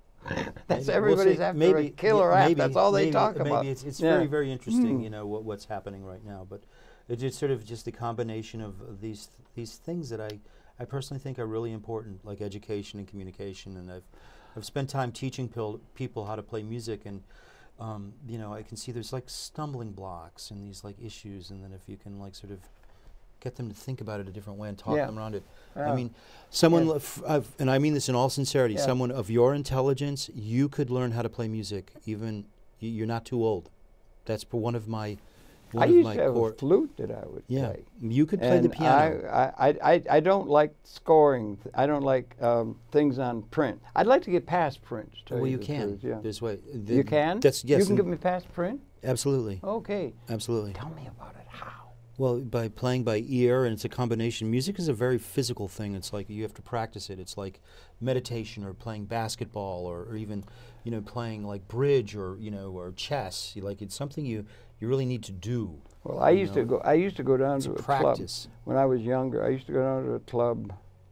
A: That's
B: Maybe- we'll
A: everybody's
B: see.
A: after
B: maybe,
A: a killer
B: yeah,
A: app.
B: maybe,
A: That's all they
B: maybe,
A: talk
B: maybe
A: about.
B: It's, it's
A: Yeah.
B: very, very interesting,
A: Mm.
B: you know, what, what's happening right now. But it's just sort of just the combination of, of these these things that I, I personally think are really important, like education and communication. And I've I've spent time teaching pil- people how to play music, and um, you know, I can see there's like stumbling blocks and these like issues, and then if you can like sort of get them to think about it a different way and talk
A: Yeah.
B: them around it.
A: Yeah.
B: I mean, someone,
A: Yeah.
B: l- f- I've, and I mean this in all sincerity,
A: Yeah.
B: someone of your intelligence, you could learn how to play music. Even y- you're not too old. That's p- one of my, one
A: I
B: of
A: used
B: my
A: to have
B: core.
A: a flute that I would
B: Yeah,
A: play.
B: you could play the
A: And
B: piano.
A: I, I, I, I don't like scoring. th- I don't like um, things on print. I'd like to get past print. to tell
B: well,
A: you
B: you
A: the
B: can.
A: truth, yeah.
B: There's way.
A: You can?
B: That's yes.
A: You can
B: and
A: give me past print?
B: absolutely,
A: Okay.
B: absolutely.
A: Tell me about it. How?
B: Well, by playing by ear, and it's a combination. Music is a very physical thing. It's like you have to practice it. It's like meditation, or playing basketball, or, or even, you know, playing like bridge, or you know, or chess. You, like it's something you you really need to do.
A: Well, I
B: you
A: used to
B: know?
A: go. I used to go down
B: It's
A: to
B: a
A: a
B: practice.
A: club when I was younger. I used to go down to a club,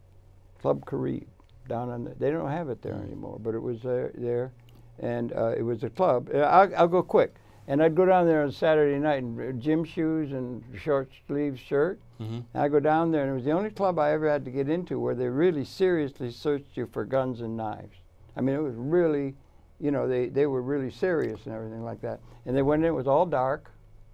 A: Club Caribe, down on. The, they don't have it there
B: Mm.
A: anymore, but it was there. there and uh, it was a club. Uh, I'll, I'll go quick. And I'd go down there on Saturday night in uh, gym shoes and short sleeve shirt.
B: Mm-hmm.
A: And I go down there, and it was the only club I ever had to get into where they really seriously searched you for guns and knives. I mean, it was really, you know, they, they were really serious and everything like that. And they went in, it was all dark,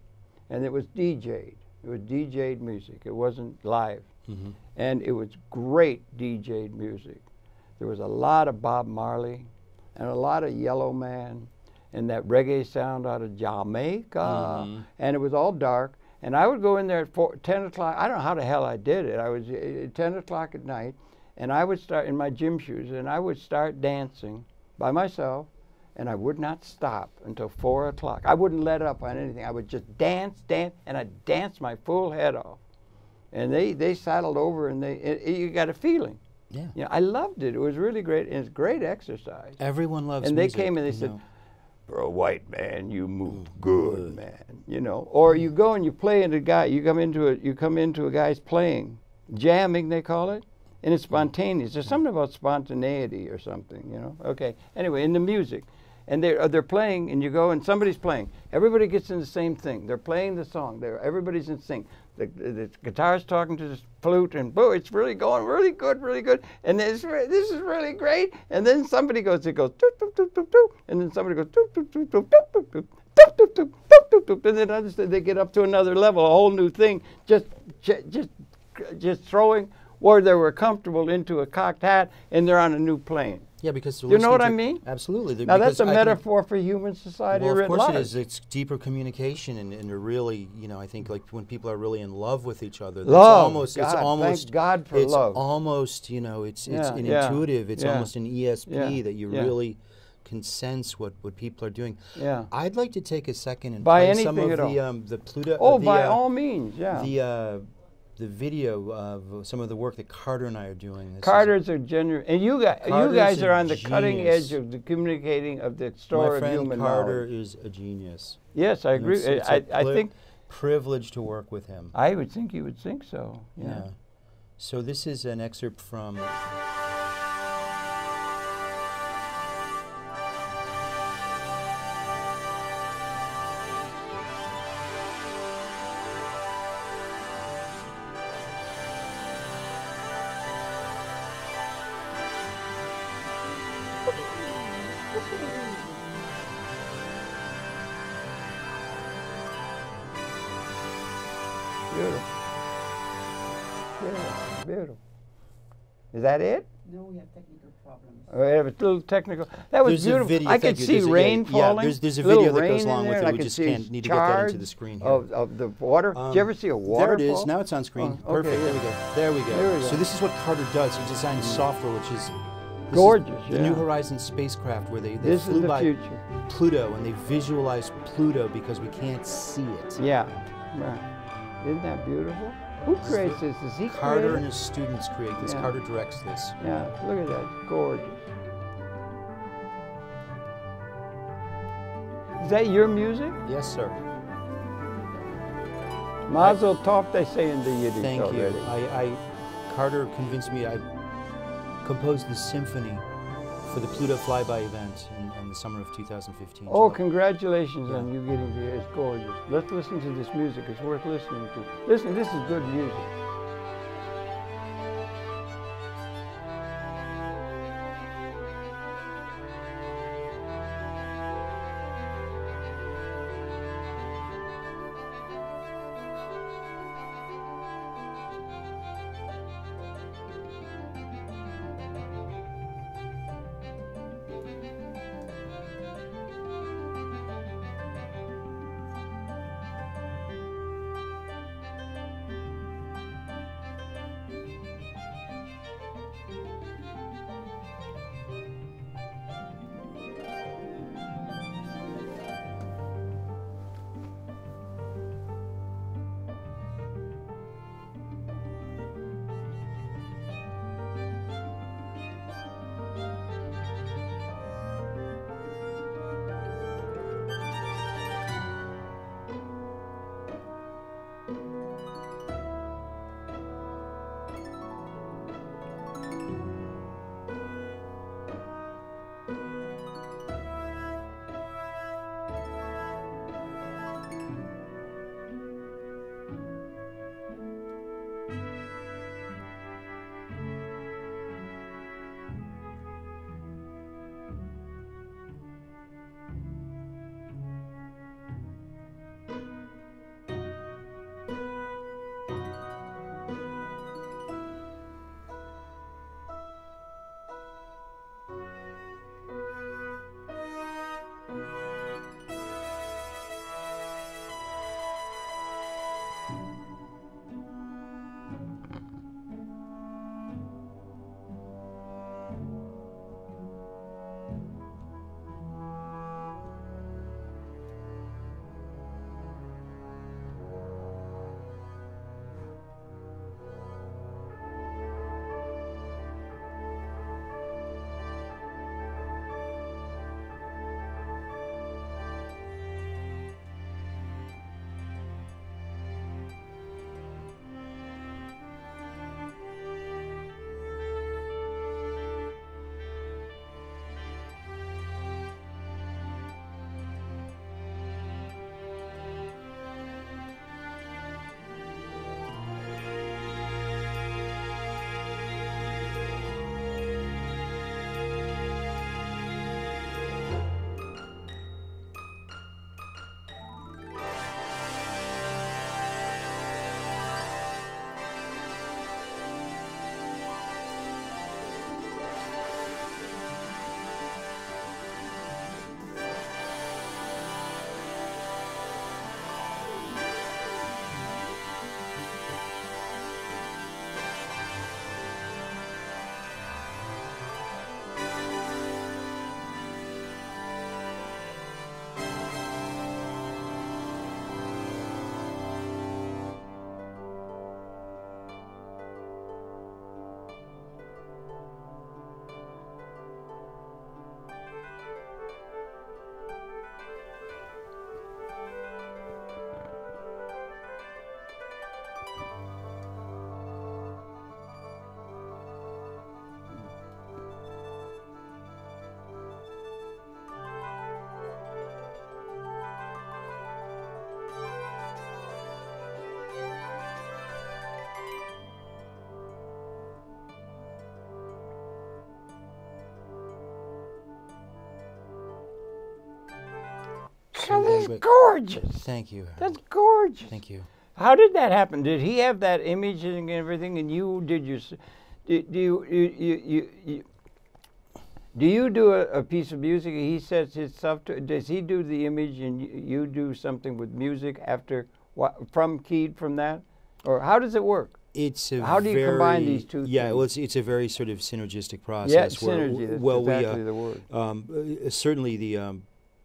A: and it was D J'd. It was D J'd music. It wasn't live.
B: Mm-hmm.
A: And it was great D J'd music. There was a lot of Bob Marley and a lot of Yellow Man and that reggae sound out of Jamaica.
B: Mhm.
A: And it was all dark. And I would go in there at four, ten o'clock. I don't know how the hell I did it. I was uh, ten o'clock at night, and I would start in my gym shoes, and I would start dancing by myself, and I would not stop until four o'clock. I wouldn't let up on anything. I would just dance, dance, and I'd dance my full head off. And they, they saddled over, and they it, it- you got a feeling.
B: Yeah.
A: You know, I loved it. It was really great, and it's great exercise.
B: Everyone loves
A: And they
B: music,
A: came and they
B: you
A: said,
B: know.
A: for a white man, you move
B: Move
A: good,
B: good.
A: man. You know, or you go and you play in a guy. You come into a you come into a guy's playing, jamming they call it, and it's spontaneous. There's something about spontaneity or something, you know. Okay. Anyway, in the music, and they're uh, they're playing, and you go and somebody's playing. Everybody gets in the same thing. They're playing the song. They're everybody's in sync. The, the, the guitar's talking to the flute, and boom, it's really going really good, really good. And this this is really great. And then somebody goes, it goes, doop, doop, doop, doop, doop. And then somebody goes, doop, doop, doop, doop, doop, doop, doop, doop, doop, doop, doop, doop, doop. And then others, they get up to another level, a whole new thing, just ju- just just throwing where they were comfortable into a cocked hat, and they're on a new plane.
B: Yeah, because they're
A: You know what
B: listening
A: I
B: to-
A: mean?
B: Absolutely. They're-
A: Now that's
B: because
A: a
B: I think-
A: metaphor for human society
B: Well, of
A: writ
B: course
A: large.
B: it is. It's deeper communication, and, and they're really, you know, I think like when people are really in love with each other, it's
A: Love,
B: almost, it's
A: God,
B: almost,
A: thank God for
B: it's
A: love.
B: almost, you know, it's it's
A: Yeah,
B: an
A: yeah,
B: intuitive, it's
A: yeah,
B: almost an E S P
A: yeah,
B: that you
A: yeah.
B: really can sense what, what people are doing.
A: Yeah.
B: I'd like to take a second and
A: By
B: play some
A: anything
B: of
A: at
B: the
A: all.
B: um, the Pluto.
A: Oh,
B: the,
A: by
B: uh,
A: all means, yeah.
B: the uh, the video of some of the work that Carter and I are doing. This is-
A: Carter's a genuine, and you guys, you
B: Carter's
A: guys
B: a
A: are on the cutting
B: genius.
A: edge of the communicating of the
B: my
A: story of
B: friend
A: human
B: Carter
A: knowledge.
B: is a genius.
A: Yes, I
B: And
A: agree.
B: It's, it's
A: I,
B: a
A: I
B: pli-
A: think
B: privilege to work with him.
A: I would think you would think so. Yeah.
B: Yeah. So this is an excerpt from.
A: beautiful. Is that it?
C: No, we have technical problems.
A: Oh, we have a little technical. That was
B: There's a
A: beautiful.
B: video,
A: I
B: thank
A: could
B: you.
A: see
B: There's a- yeah,
A: rain
B: yeah,
A: falling.
B: there's- there's a
A: little
B: video that
A: rain
B: goes along
A: in
B: with
A: there,
B: it.
A: and I
B: We
A: could
B: just
A: see
B: can't- need to get that into the
A: shards
B: screen here.
A: Of, of the water.
B: Um,
A: Did you ever see a waterfall?
B: There it is. Now it's on screen.
A: Oh,
B: Perfect.
A: okay,
B: There we
A: yeah.
B: go. There we go.
A: There we
B: So
A: go.
B: this is what Carter does. He designs software, which is this is
A: Gorgeous,
B: the New
A: yeah.
B: Horizons spacecraft, where they, they
A: This is
B: flew
A: the
B: by
A: future.
B: Pluto and they visualize Pluto because we can't see it.
A: Yeah. Right. Isn't that beautiful? Who
B: This is
A: creates
B: the-
A: this? Is he
B: Carter
A: creative?
B: and his students create this.
A: Yeah.
B: Carter directs this.
A: Yeah, look at that. Gorgeous. Is that your music?
B: Yes, sir.
A: Mazel tov, they say in the Yiddish
B: Thank
A: already.
B: you. I, I, Carter convinced me. I composed the symphony for the Pluto flyby event in, in the summer of two thousand fifteen.
A: Oh,
B: July.
A: congratulations
B: Yeah.
A: on you getting here. It's gorgeous. Let's listen to this music. It's worth listening to. Listen, this is good music. God, that's
B: but-
A: gorgeous.
B: Thank you.
A: That's gorgeous.
B: Thank you.
A: How did that happen? Did he have that image and everything, and you did your? s- Do, do you, you, you, you, you do you do a, a piece of music? He sets his stuff to. Does he do the image, and you, you do something with music after what from keyed from that, or how does it work?
B: It's a
A: How do you
B: very,
A: combine these two
B: Yeah,
A: things?
B: well, it's, it's a very sort of synergistic process.
A: Yeah,
B: where,
A: synergy. That's
B: well,
A: exactly
B: we, uh,
A: the word.
B: Um, uh, certainly the. Um,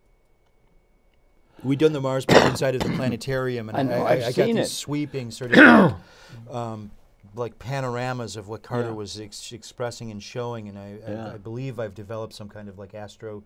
B: we done the Mars part inside of the planetarium, and
A: I know,
B: I,
A: I've
B: I, I got
A: seen
B: these
A: it.
B: sweeping sort of um, like panoramas of what Carter
A: Yeah.
B: was ex expressing and showing, and I,
A: Yeah.
B: I, I believe I've developed some kind of like astro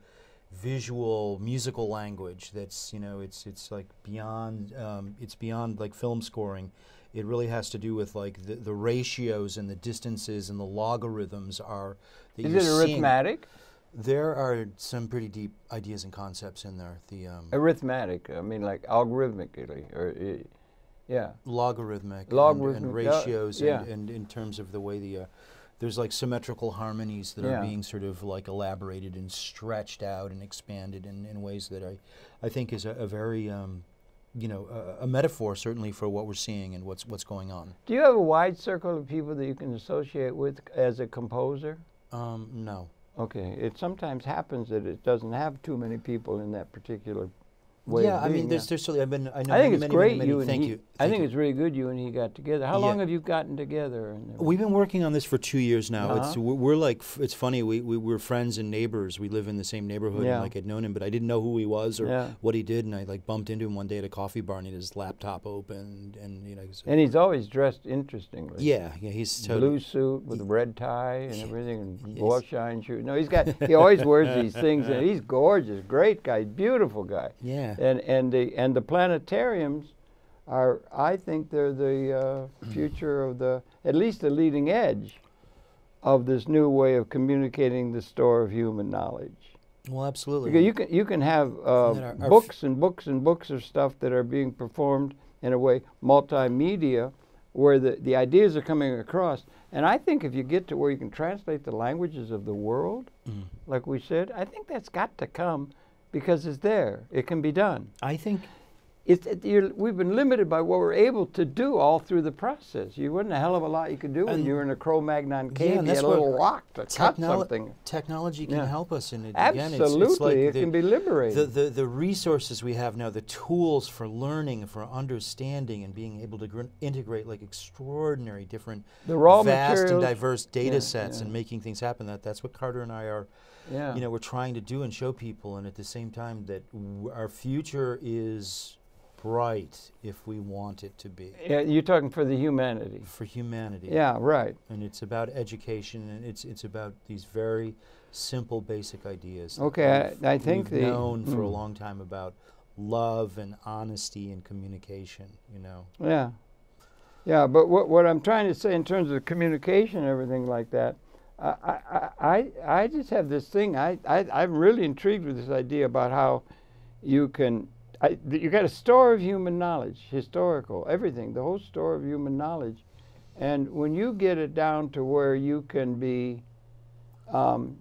B: visual musical language that's, you know, it's it's like beyond um, it's beyond like film scoring. It really has to do with like the, the ratios and the distances and the logarithms are that
A: Is
B: you're
A: it
B: seeing.
A: arithmetic?
B: There are some pretty deep ideas and concepts in there. The um,
A: Arithmetic. I mean, like algorithmically, or uh, yeah.
B: logarithmic, and-
A: Logarithmic,
B: and,
A: uh,
B: ratios,
A: yeah.
B: and, and in terms of the way the uh, there's like symmetrical harmonies that
A: Yeah.
B: are being sort of like elaborated and stretched out and expanded in, in ways that I, I think is a, a very um, you know a, a metaphor certainly for what we're seeing and what's what's going on.
A: Do you have a wide circle of people that you can associate with as a composer?
B: Um, no.
A: Okay, it sometimes happens that it doesn't have too many people in that particular way
B: Yeah,
A: of
B: I mean,
A: being,
B: there's,
A: yeah.
B: there's certainly, I've been, I know
A: I think
B: many,
A: it's
B: many,
A: great
B: many, many,
A: you and
B: thank
A: he.
B: you.
A: I
B: thank
A: think
B: you.
A: it's really good you and he got together. How
B: Yeah.
A: long have you gotten together? And everything?
B: We've been working on this for two years now. It's
A: Uh-huh.
B: we're, we're like f- it's funny. We, we we're friends and neighbors. We live in the same neighborhood.
A: Yeah.
B: And like I'd known him, but I didn't know who he was or
A: Yeah.
B: what he did. And I like bumped into him one day at a coffee bar, and he had his laptop open, and you know. So
A: And he's always dressed interestingly.
B: yeah, yeah, he's totally.
A: Blue suit with a red tie and everything, and
B: Yes.
A: ball shine shoes. No, he's got. He always wears these things, and he's gorgeous, great guy, beautiful guy.
B: Yeah.
A: And and the and the planetariums are, I think, they're the uh, future of the, at least the leading edge of this new way of communicating the store of human knowledge.
B: Well, absolutely.
A: Because you can you can have uh,
B: And our- our f-
A: books and books and books of stuff that are being performed in a way multimedia, where the the ideas are coming across. And I think if you get to where you can translate the languages of the world,
B: Mm.
A: like we said, I think that's got to come, because it's there. It can be done.
B: I think.
A: It's, it, you're, we've been limited by what we're able to do all through the process. You wasn't a hell of a lot you could do when
B: And-
A: you were in a Cro-Magnon cave.
B: Yeah, and
A: you
B: that's
A: had a little
B: what
A: rock to cut
B: technolo-
A: something.
B: Technology can
A: Yeah.
B: help us in it.
A: Absolutely,
B: Again, it's, it's like
A: it
B: the,
A: can be liberating.
B: The, the, the resources we have now, the tools for learning, for understanding, and being able to gr- integrate like extraordinary different,
A: The raw
B: vast and
A: materials.
B: diverse data
A: Yeah,
B: sets
A: yeah.
B: and making things happen. That that's what Carter and I are,
A: Yeah.
B: you know, we're trying to do and show people. And at the same time, that w- our future is bright if we want it to be
A: Yeah, you're talking for the humanity.
B: for humanity.
A: Yeah, right.
B: And it's about education, and it's it's about these very simple, basic ideas. that
A: Okay, I-
B: we've-
A: I think
B: we've
A: the-
B: known for a
A: mm.
B: long time about love and honesty and communication. You know,
A: Yeah. Yeah, but what what I'm trying to say in terms of communication and everything like that, I I I, I just have this thing. I, I I'm really intrigued with this idea about how you can. I, th- you got a store of human knowledge, historical, everything, the whole store of human knowledge, and when you get it down to where you can be um,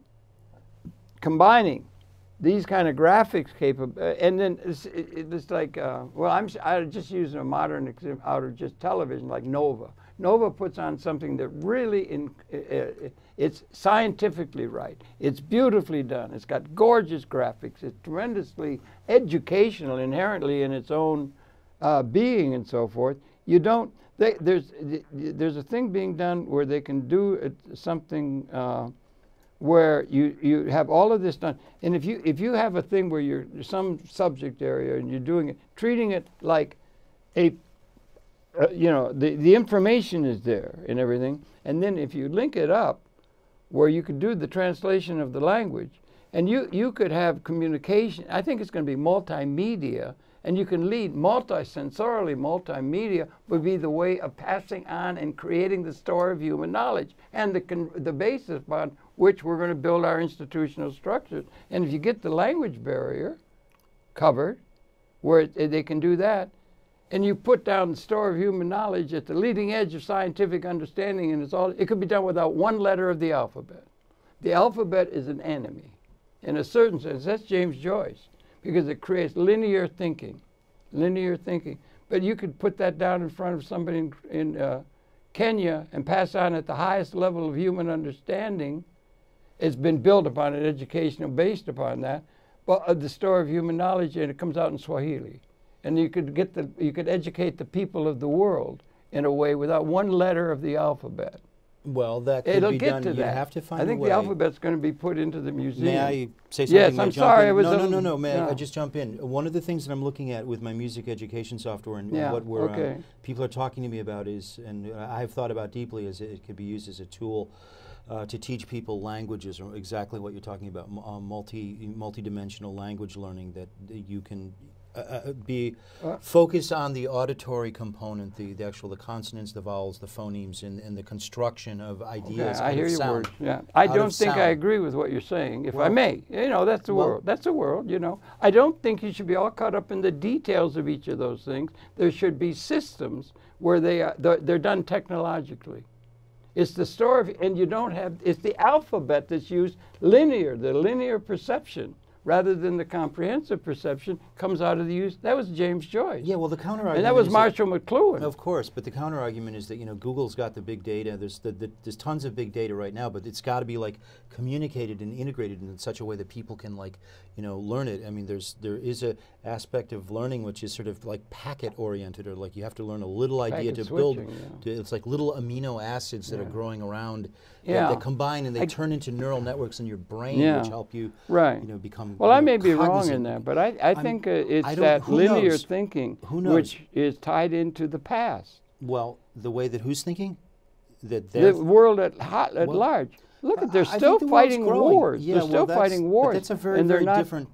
A: combining these kind of graphics capable, uh, and then it's, it, it's like, uh, well, I'm s- I just using a modern example out of just television, like Nova. Nova puts on something that really, in, uh, uh, it's scientifically right. It's beautifully done. It's got gorgeous graphics. It's tremendously educational inherently in its own uh, being and so forth. You don't, they, there's, th- there's a thing being done where they can do it, something uh, where you, you have all of this done. And if you, if you have a thing where you're some subject area and you're doing it, treating it like a Uh, you know, the, the information is there and everything. And then if you link it up where you could do the translation of the language, and you, you could have communication, I think it's going to be multimedia, and you can lead multi-sensorially. Multimedia would be the way of passing on and creating the store of human knowledge and the, con the basis upon which we're going to build our institutional structures. And if you get the language barrier covered, where it, they can do that, and you put down the store of human knowledge at the leading edge of scientific understanding, and it's all, it could be done without one letter of the alphabet. The alphabet is an enemy. In a certain sense, that's James Joyce, because it creates linear thinking, linear thinking. But you could put that down in front of somebody in, in uh, Kenya and pass on at the highest level of human understanding. It's been built upon it, educational based upon that, but uh, the story of human knowledge, and it comes out in Swahili. And you could get the, you could educate the people of the world in a way without one letter of the alphabet.
B: Well, that could
A: It'll
B: be
A: get
B: done.
A: to
B: You
A: that.
B: have to find
A: I think
B: a way.
A: the alphabet's going to be put into the museum.
B: May I say something?
A: Yes,
B: May I
A: I'm
B: jump
A: sorry.
B: in?
A: I was
B: no,
A: a
B: no, no,
A: little-
B: no. May I,
A: no.
B: I just jump in? One of the things that I'm looking at with my music education software and
A: Yeah,
B: what we're,
A: okay.
B: um, people are talking to me about is, and uh, I've thought about deeply, is it could be used as a tool uh, to teach people languages, or exactly what you're talking about, m uh, multi multi-dimensional language learning that you can. Uh, uh, be
A: Uh,
B: focused on the auditory component, the, the actual the consonants, the vowels, the phonemes, and, and the construction of
A: Okay,
B: ideas.
A: I
B: out
A: hear
B: of
A: your
B: sound.
A: words. Yeah, I
B: Out of
A: don't think I
B: sound.
A: agree with what you're saying. If I
B: Well-
A: may, you know, that's the
B: well-
A: world. That's the world. You know, I don't think you should be all caught up in the details of each of those things. There should be systems where they are they're, they're done technologically. It's the story, of, and you don't have. It's the alphabet that's used linear, the linear perception, rather than the comprehensive perception, comes out of the use. That was James Joyce.
B: Yeah, well, the counter argument
A: And that was
B: is
A: Marshall McLuhan.
B: Of course, but the counter argument is that, you know, Google's got the big data. There's the, the, there's tons of big data right now, but it's got to be like communicated and integrated in such a way that people can, like, you know, learn it. I mean, there's there is a aspect of learning which is sort of like packet oriented, or like you have to learn a little idea
A: Packet
B: to build.
A: switching, yeah.
B: To, it's like little amino acids that are growing around that-
A: Yeah.
B: that, combine and they
A: I-
B: turn into neural networks in your brain,
A: Yeah.
B: which help you,
A: Right.
B: you know, become.
A: Well,
B: you
A: I
B: know,
A: may be wrong
B: cognizant.
A: in that, but I, I
B: I'm-
A: think uh, it's
B: I don't-
A: that
B: who
A: linear
B: knows?
A: thinking
B: Who knows?
A: which is tied into the past.
B: Well, the way that who's thinking, that
A: The
B: they're
A: world at, hot, at
B: Well,
A: large. Look, at they're
B: I think
A: still
B: the world's
A: fighting
B: growing.
A: wars.
B: Yeah,
A: they're
B: well,
A: still
B: that's-
A: fighting
B: but
A: wars.
B: that's a very,
A: and they're
B: very
A: not,
B: different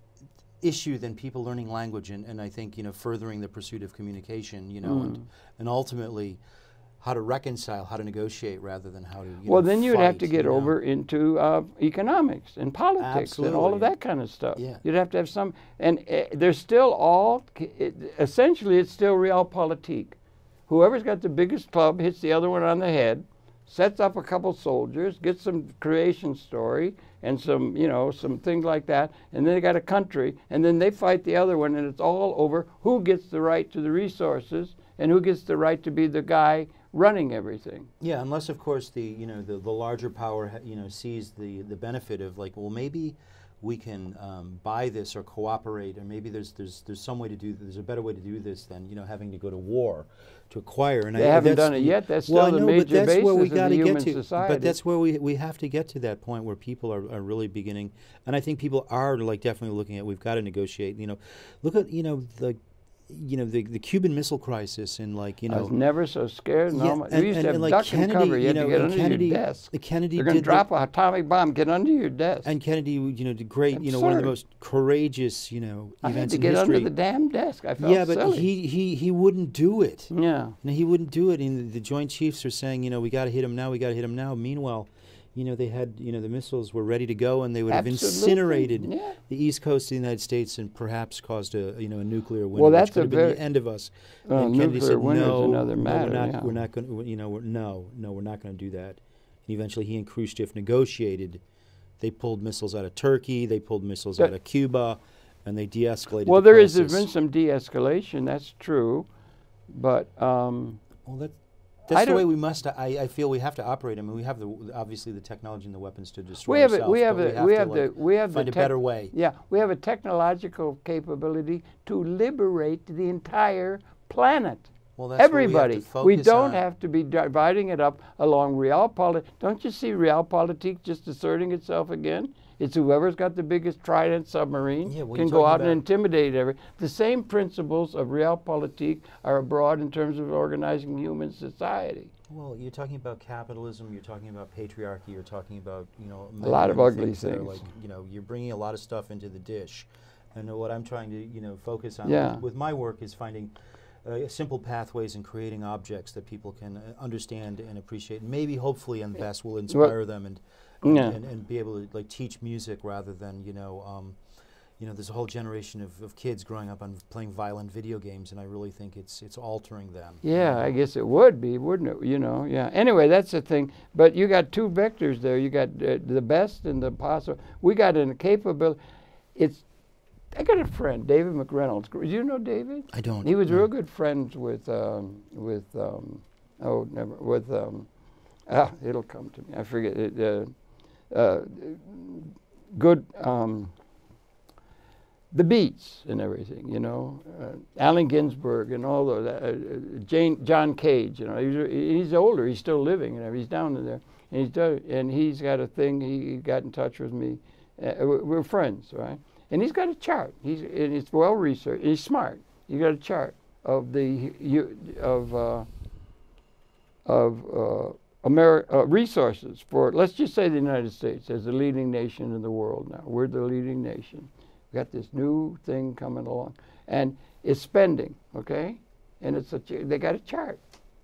B: issue than people learning language and, and I think, you know, furthering the pursuit of communication, you know,
A: Mm.
B: and, and ultimately how to reconcile, how to negotiate rather than how to, you
A: Well,
B: know,
A: then you'd have
B: fight,
A: to get
B: you know.
A: over into uh, economics and politics and all of
B: Absolutely.
A: that kind of stuff.
B: Yeah.
A: You'd have to have some, and uh, there's still all, it, essentially it's still realpolitik. Whoever's got the biggest club hits the other one on the head, sets up a couple soldiers, gets some creation story and some, you know, some things like that, and then they got a country, and then they fight the other one, and it's all over who gets the right to the resources and who gets the right to be the guy running everything.
B: Yeah, unless of course the, you know, the, the larger power, ha- you know, sees the, the benefit of like, well, maybe we can um, buy this or cooperate, or maybe there's there's there's some way to do there's a better way to do this than, you know, having to go to war to acquire. And
A: They
B: I,
A: haven't
B: that's
A: done it yet. That's
B: well,
A: still
B: I
A: the
B: know, but
A: major
B: that's where we
A: basis of
B: gotta
A: the
B: get
A: human
B: to.
A: society.
B: But that's where we we have to get to that point where people are, are really beginning, and I think people are like definitely looking at. We've got to negotiate. You know, look at you know the. You know, the the Cuban Missile Crisis and like, you know.
A: I was never so scared. And
B: Yeah,
A: all my,
B: and-
A: we used
B: and-
A: to have
B: and like
A: duck
B: Kennedy,
A: and cover. You
B: you
A: had
B: know,
A: to get
B: and
A: under
B: Kennedy-
A: your desk.
B: the Kennedy
A: They're going to
B: did the-
A: drop an atomic bomb. Get under your desk.
B: And Kennedy, you know, did great, you know, one of the
A: Absurd.
B: most courageous, you know,
A: I had
B: events
A: to
B: in
A: get
B: history.
A: under the damn desk. I felt
B: yeah, but
A: silly.
B: he, he he wouldn't do it.
A: yeah.
B: No, he wouldn't do it. And the, the Joint Chiefs are saying, you know, we got to hit him now. We got to hit him now. Meanwhile, you know, they had, you know, the missiles were ready to go, and they would have
A: Absolutely.
B: incinerated
A: Yeah.
B: the east coast of the United States and perhaps caused a, you know, a nuclear winter,
A: Well,
B: which
A: that's
B: could
A: a
B: have been
A: very-
B: the end of us.
A: Well,
B: and Kennedy
A: nuclear
B: said,
A: winter is
B: no,
A: another
B: no,
A: matter,
B: we're not,
A: yeah.
B: we're not going to, you know, we're, no, no, we're not going to do that. And eventually, he and Khrushchev negotiated. They pulled missiles out of Turkey. They pulled missiles
A: That-
B: out of Cuba, and they de-escalated.
A: Well,
B: the
A: there is
B: crisis.
A: been some de-escalation. That's true, but um,
B: Well, that,
A: I
B: that's the
A: don't-
B: way we must. I, I feel we have to operate. I mean, we have the obviously the technology and the weapons to destroy
A: we have a,
B: ourselves.
A: we have
B: but
A: a,
B: we have
A: we
B: to,
A: have
B: like,
A: the we have
B: find
A: the
B: a
A: tech-
B: better way.
A: Yeah, we have a technological capability to liberate the entire planet.
B: Well, that's where
A: Everybody.
B: We, have to
A: We
B: focus
A: don't
B: on.
A: have to be dividing it up along realpolitik. Don't you see realpolitik just asserting itself again? It's whoever's got the biggest Trident submarine
B: Yeah, well,
A: can
B: you're
A: go out
B: talking
A: and
B: about-
A: intimidate every. The same principles of realpolitik are abroad in terms of organizing human society.
B: Well, you're talking about capitalism. You're talking about patriarchy. You're talking about you know
A: A lot of
B: many
A: ugly
B: things. That are
A: things.
B: like, you know, you're bringing a lot of stuff into the dish, and uh, what I'm trying to you know focus on
A: Yeah.
B: with, with my work is finding. Uh, simple pathways and creating objects that people can uh, understand and appreciate. Maybe, hopefully, and best will inspire them and and,
A: Yeah.
B: and and be able to like teach music rather than you know, um, you know, there's a whole generation of, of kids growing up on playing violent video games, and I really think it's it's altering them.
A: Yeah, I guess it would be, wouldn't it? You know, yeah. Anyway, that's the thing. But you got two vectors there. You got uh, the best and the possible. We got a capability. It's I got a friend, David McReynolds. Do you know David?
B: I don't.
A: He was
B: no.
A: real good friends with um, with um, oh never with um, ah it'll come to me. I forget it. Uh, uh, good um, the Beats and everything, you know, uh, Allen Ginsberg and all those. Uh, Jane, John Cage, you know, he's, he's older. He's still living, and he's down in there, and he's done, and he's got a thing. He got in touch with me. Uh, we're, we're friends, right? And he's got a chart. He's and it's well researched. He's smart. He got a chart of the you, of uh, of uh, Ameri- uh, resources for. Let's just say the United States as the leading nation in the world now. We're the leading nation. We got this new thing coming along, and it's spending. Okay, and it's a ch- they got a chart,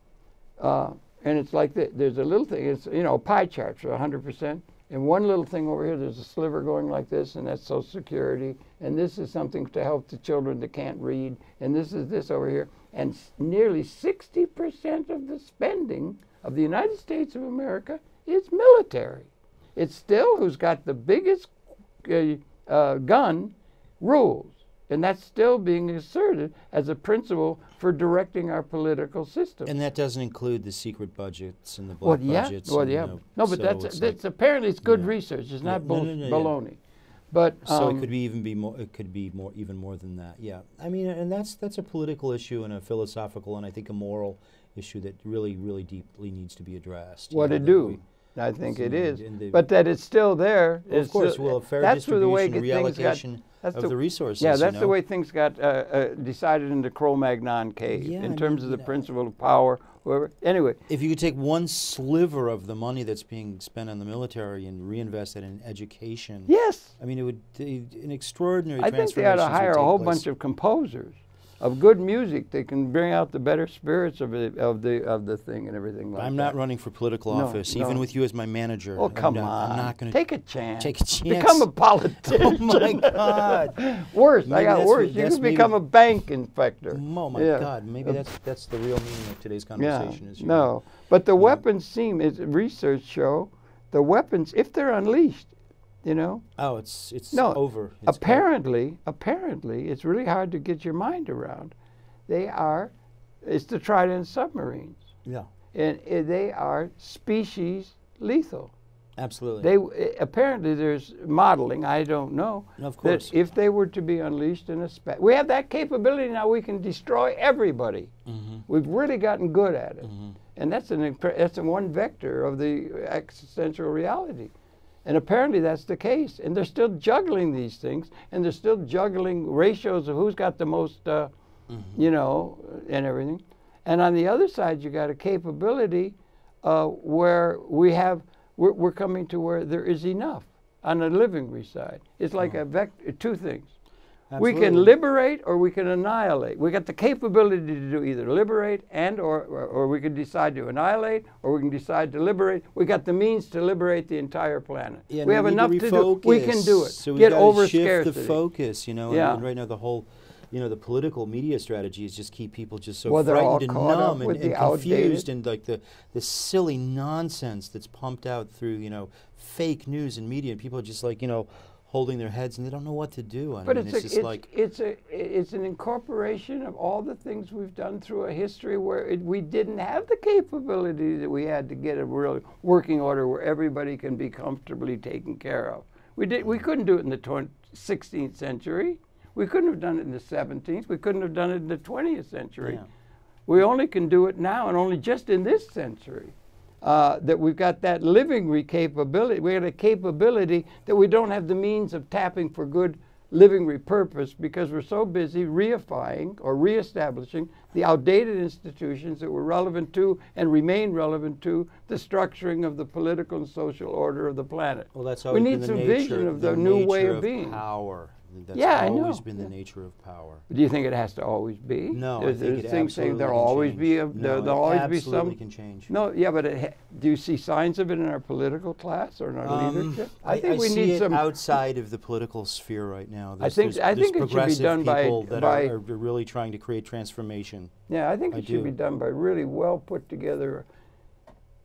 A: uh, and it's like this. There's a little thing. It's you know a pie chart for one hundred percent. And one little thing over here, there's a sliver going like this, and that's Social Security. And this is something to help the children that can't read. And this is this over here. And s- nearly sixty percent of the spending of the United States of America is military. It's still who's got the biggest uh, uh, gun rules. And that's still being asserted as a principle for directing our political system.
B: And that doesn't include the secret budgets and the
A: Well,
B: black
A: yeah,
B: budgets.
A: well,
B: and,
A: yeah.
B: you know,
A: No, but
B: so
A: that's
B: it's
A: that's
B: like,
A: apparently it's good
B: yeah.
A: research. It's
B: Yeah.
A: not
B: No,
A: bull-
B: no, no, yeah.
A: baloney. But
B: So
A: um,
B: it could be even be more. It could be more, even more than that. Yeah, I mean, and that's that's a political issue and a philosophical and I think a moral issue that really, really deeply needs to be addressed. you
A: what
B: know,
A: to
B: that
A: do?
B: we-
A: I think
B: so
A: it
B: in-
A: is.
B: in the-
A: But that it's still there.
B: Well,
A: is
B: of course,
A: still-
B: well, a fair
A: that's where the way
B: distribution,
A: get- things got.
B: reallocation
A: That's
B: of
A: the,
B: the resources.
A: yeah,
B: you
A: that's the
B: know?
A: way things got uh, uh, decided in the Cro-Magnon cave
B: Yeah, I
A: in
B: mean,
A: terms of
B: you
A: the
B: know.
A: principle of power. Whoever. Anyway,
B: If you could take one sliver of the money that's being spent on the military and reinvest it in education,
A: yes,
B: I mean, it would the, an extraordinary.
A: I think they ought to
B: transformations would
A: hire a
B: take
A: whole
B: place.
A: bunch of composers of good music that can bring out the better spirits of the of the of the thing and everything like
B: I'm
A: that.
B: not running for political
A: No,
B: office,
A: no.
B: even with you as my manager.
A: Oh,
B: I'm
A: come
B: not,
A: on.
B: I'm not going to
A: take a chance.
B: take a chance.
A: Become a politician.
B: Oh my God!
A: Worse, I
B: Maybe
A: got
B: that's
A: worse.
B: what-
A: You
B: that's
A: can
B: maybe-
A: become a bank inspector.
B: Oh my
A: Yeah.
B: God! Maybe
A: Uh,
B: that's that's the real meaning of today's
A: Yeah,
B: conversation. Is you
A: no. But the
B: you know.
A: weapons seem, as research show, the weapons, if they're unleashed, you know,
B: Oh, it's it's
A: No,
B: over. It's
A: apparently, apparently, it's really hard to get your mind around. They are, it's the Trident submarines,
B: Yeah,
A: and uh, they are species lethal.
B: absolutely.
A: They uh, apparently there's modeling. I don't know.
B: Of course.
A: That if they were to be unleashed in a space, we have that capability now. We can destroy everybody.
B: Mm-hmm.
A: We've really gotten good at it,
B: Mm-hmm.
A: and that's an impre- that's a one vector of the existential reality. And apparently that's the case. And they're still juggling these things, and they're still juggling ratios of who's got the most, uh,
B: Mm-hmm.
A: you know, and everything. And on the other side, you got a capability uh, where we have we're, we're coming to where there is enough on the living side. It's like
B: Oh.
A: a vector, two things. We
B: Absolutely.
A: can liberate or we can annihilate. We got the capability to do either liberate and or, or or we can decide to annihilate or we can decide to liberate. We got the means to liberate the entire planet.
B: Yeah,
A: we
B: and
A: have
B: need
A: enough
B: to,
A: to do. We can do it.
B: So we
A: Get
B: gotta
A: over
B: shift
A: scarcity.
B: the focus, you know.
A: Yeah.
B: And, and right now, the whole, you know, the political media strategy is just keep people just so
A: Well, they're all
B: frightened and
A: caught up
B: numb and,
A: with
B: and
A: the
B: confused
A: outdated-
B: and like the the silly nonsense that's pumped out through you know fake news and media. And people are just like you know holding their heads and they don't know what to do. I
A: But
B: mean,
A: it's,
B: it's,
A: a,
B: just
A: it's,
B: like
A: it's a it's an incorporation of all the things we've done through a history where it, we didn't have the capability that we had to get a real working order where everybody can be comfortably taken care of. We did we couldn't do it in the twen- sixteenth century. We couldn't have done it in the seventeenth. We couldn't have done it in the twentieth century.
B: Yeah.
A: We only can do it now, and only just in this century. Uh, that we've got that living re- capability. We got a capability that we don't have the means of tapping for good living repurpose because we're so busy reifying or reestablishing the outdated institutions that were relevant to and remain relevant to the structuring of the political and social order of the planet.
B: well, that's
A: we
B: always
A: need
B: been the
A: some
B: nature,
A: vision of the, new way
B: nature
A: of being.
B: power. That's
A: Yeah, I
B: always
A: know.
B: been the
A: Yeah.
B: nature of power.
A: Do you think it has to always be?
B: No, I
A: There's,
B: think
A: there's
B: it
A: things saying
B: absolutely
A: there'll
B: can
A: always
B: change.
A: be a
B: No,
A: there,
B: it
A: there'll always be
B: absolutely
A: some.
B: can change.
A: No, yeah, but it, ha- do you see signs of it in our political class or in our
B: Um,
A: leadership?
B: I,
A: think
B: I
A: we
B: see
A: need
B: it
A: some.
B: outside of the political sphere right now. There's,
A: think-
B: there's,
A: I
B: there's
A: think it should be
B: progressive
A: done by-
B: people that
A: by-
B: are, are really trying to create transformation.
A: Yeah, I think
B: I
A: it should
B: do.
A: be done by really well put together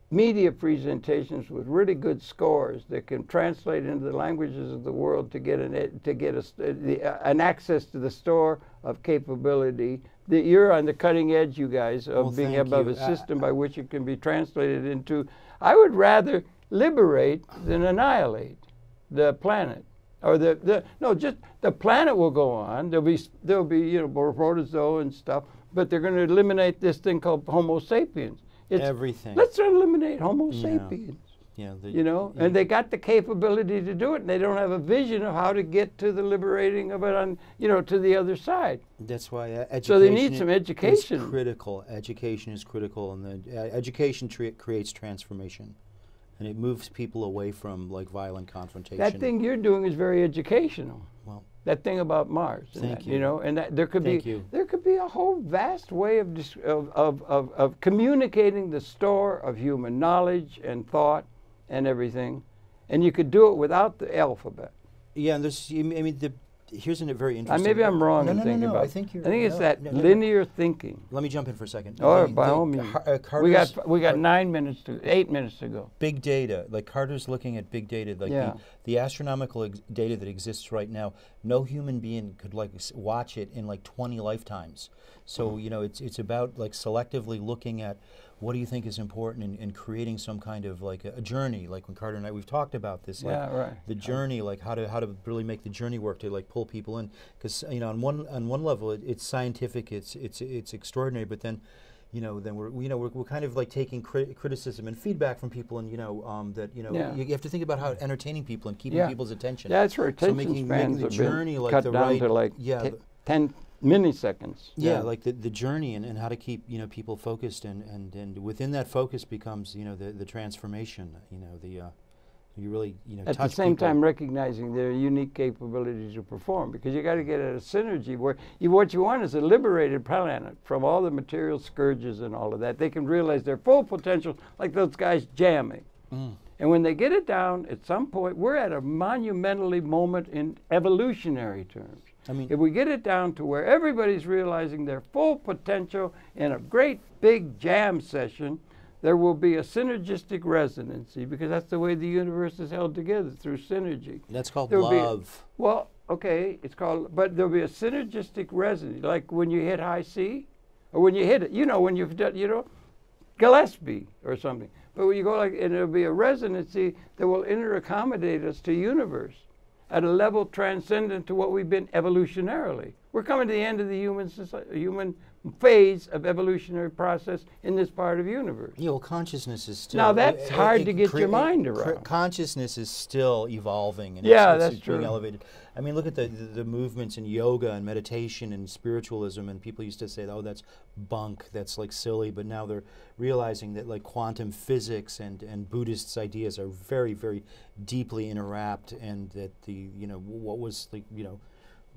A: media presentations with really good scores that can translate into the languages of the world to get an ed- to get a, st- the, uh, an access to the store of capability. That you're on the cutting edge, you guys, of
B: Well,
A: being
B: thank
A: able to have
B: you.
A: a
B: Uh,
A: system by which it can be translated into. I would rather liberate than annihilate the planet. Or the, the no, just the planet will go on. There'll be there'll be you know more protozoa and stuff, but they're going to eliminate this thing called Homo sapiens. It's,
B: Everything.
A: Let's eliminate Homo
B: Yeah.
A: sapiens.
B: Yeah, the,
A: You know,
B: y-
A: and they got the capability to do it, and they don't have a vision of how to get to the liberating of it on, you know, to the other side.
B: That's why uh, education.
A: So they need some
B: i-
A: education.
B: Is critical. Education is critical, and the uh, education tre- creates transformation, and it moves people away from like violent confrontation.
A: That thing you're doing is very educational.
B: Well,
A: That thing about Mars. and
B: Thank
A: that,
B: you.
A: You know, and that there could
B: Thank
A: be
B: you.
A: there could be a whole vast way of, dis- of, of, of of communicating the store of human knowledge and thought and everything, and you could do it without the alphabet.
B: yeah, and there's. I mean, the, here's a very
A: Uh,
B: interesting.
A: maybe I'm wrong
B: No,
A: in
B: no, no,
A: thinking
B: no,
A: about.
B: I think you're.
A: I think it's
B: no,
A: that
B: no, no, no.
A: linear thinking.
B: Let me jump in for a second.
A: Oh,
B: The-
A: by
B: the-
A: all means.
B: Har- uh,
A: We got
B: Carter's-
A: we got
B: Car-
A: nine minutes to eight minutes to go.
B: Big data, like Carter's looking at big data, like
A: Yeah.
B: the, the astronomical ex- data that exists right now. No human being could like s- watch it in like twenty lifetimes. So you know, it's it's about like selectively looking at what do you think is important and, and creating some kind of like a, a journey. Like when Carter and I we've talked about this, like
A: Yeah, right.
B: the journey, like how to how to really make the journey work to like pull people in. Because you know, on one on one level, it, it's scientific, it's it's it's extraordinary, but then. You know, then we're you know we're, we're kind of like taking cri- criticism and feedback from people, and you know um, that you know
A: Yeah.
B: you, you have to think about how entertaining people and keeping
A: Yeah.
B: people's attention.
A: Yeah, that's where
B: So
A: attention
B: making,
A: spans
B: making the
A: have
B: journey
A: been
B: like
A: cut
B: the
A: down
B: right,
A: to like
B: yeah,
A: te-
B: the-
A: ten milliseconds.
B: yeah, like the, the journey and, and how to keep you know people focused, and, and, and within that focus becomes you know the, the transformation. You know the uh, you really you know
A: At the
B: touch
A: same
B: people.
A: time, recognizing their unique capabilities to perform, because you got to get at a synergy where you, what you want is a liberated planet from all the material scourges and all of that. They can realize their full potential, like those guys jamming.
B: Mm.
A: And when they get it down, at some point, we're at a monumentally moment in evolutionary terms.
B: I mean,
A: If we get it down to where everybody's realizing their full potential in a great big jam session, there will be a synergistic resonancy, because that's the way the universe is held together, through synergy.
B: that's called
A: There will be a-
B: love.
A: Well, okay, it's called, but there'll be a synergistic resonance, like when you hit high C, or when you hit it, you know, when you've done, you know, Gillespie or something. But when you go like, and there'll be a resonancy that will inter-accommodate us to universe at a level transcendent to what we've been evolutionarily. We're coming to the end of the human soci- human phase of evolutionary process in this part of the universe.
B: Yeah, well, consciousness is still.
A: Now, that's
B: it- it-
A: hard
B: it
A: to get
B: cre-
A: your
B: it
A: mind
B: cre-
A: around.
B: Consciousness is still evolving, and
A: Yeah,
B: it's, it's
A: that's
B: being
A: true.
B: elevated. I mean, look at the, the the movements in yoga and meditation and spiritualism, and people used to say, "Oh, that's bunk, that's like silly," but now they're realizing that like quantum physics and and Buddhists' ideas are very, very deeply interwrapped, and that the you know what was like you know.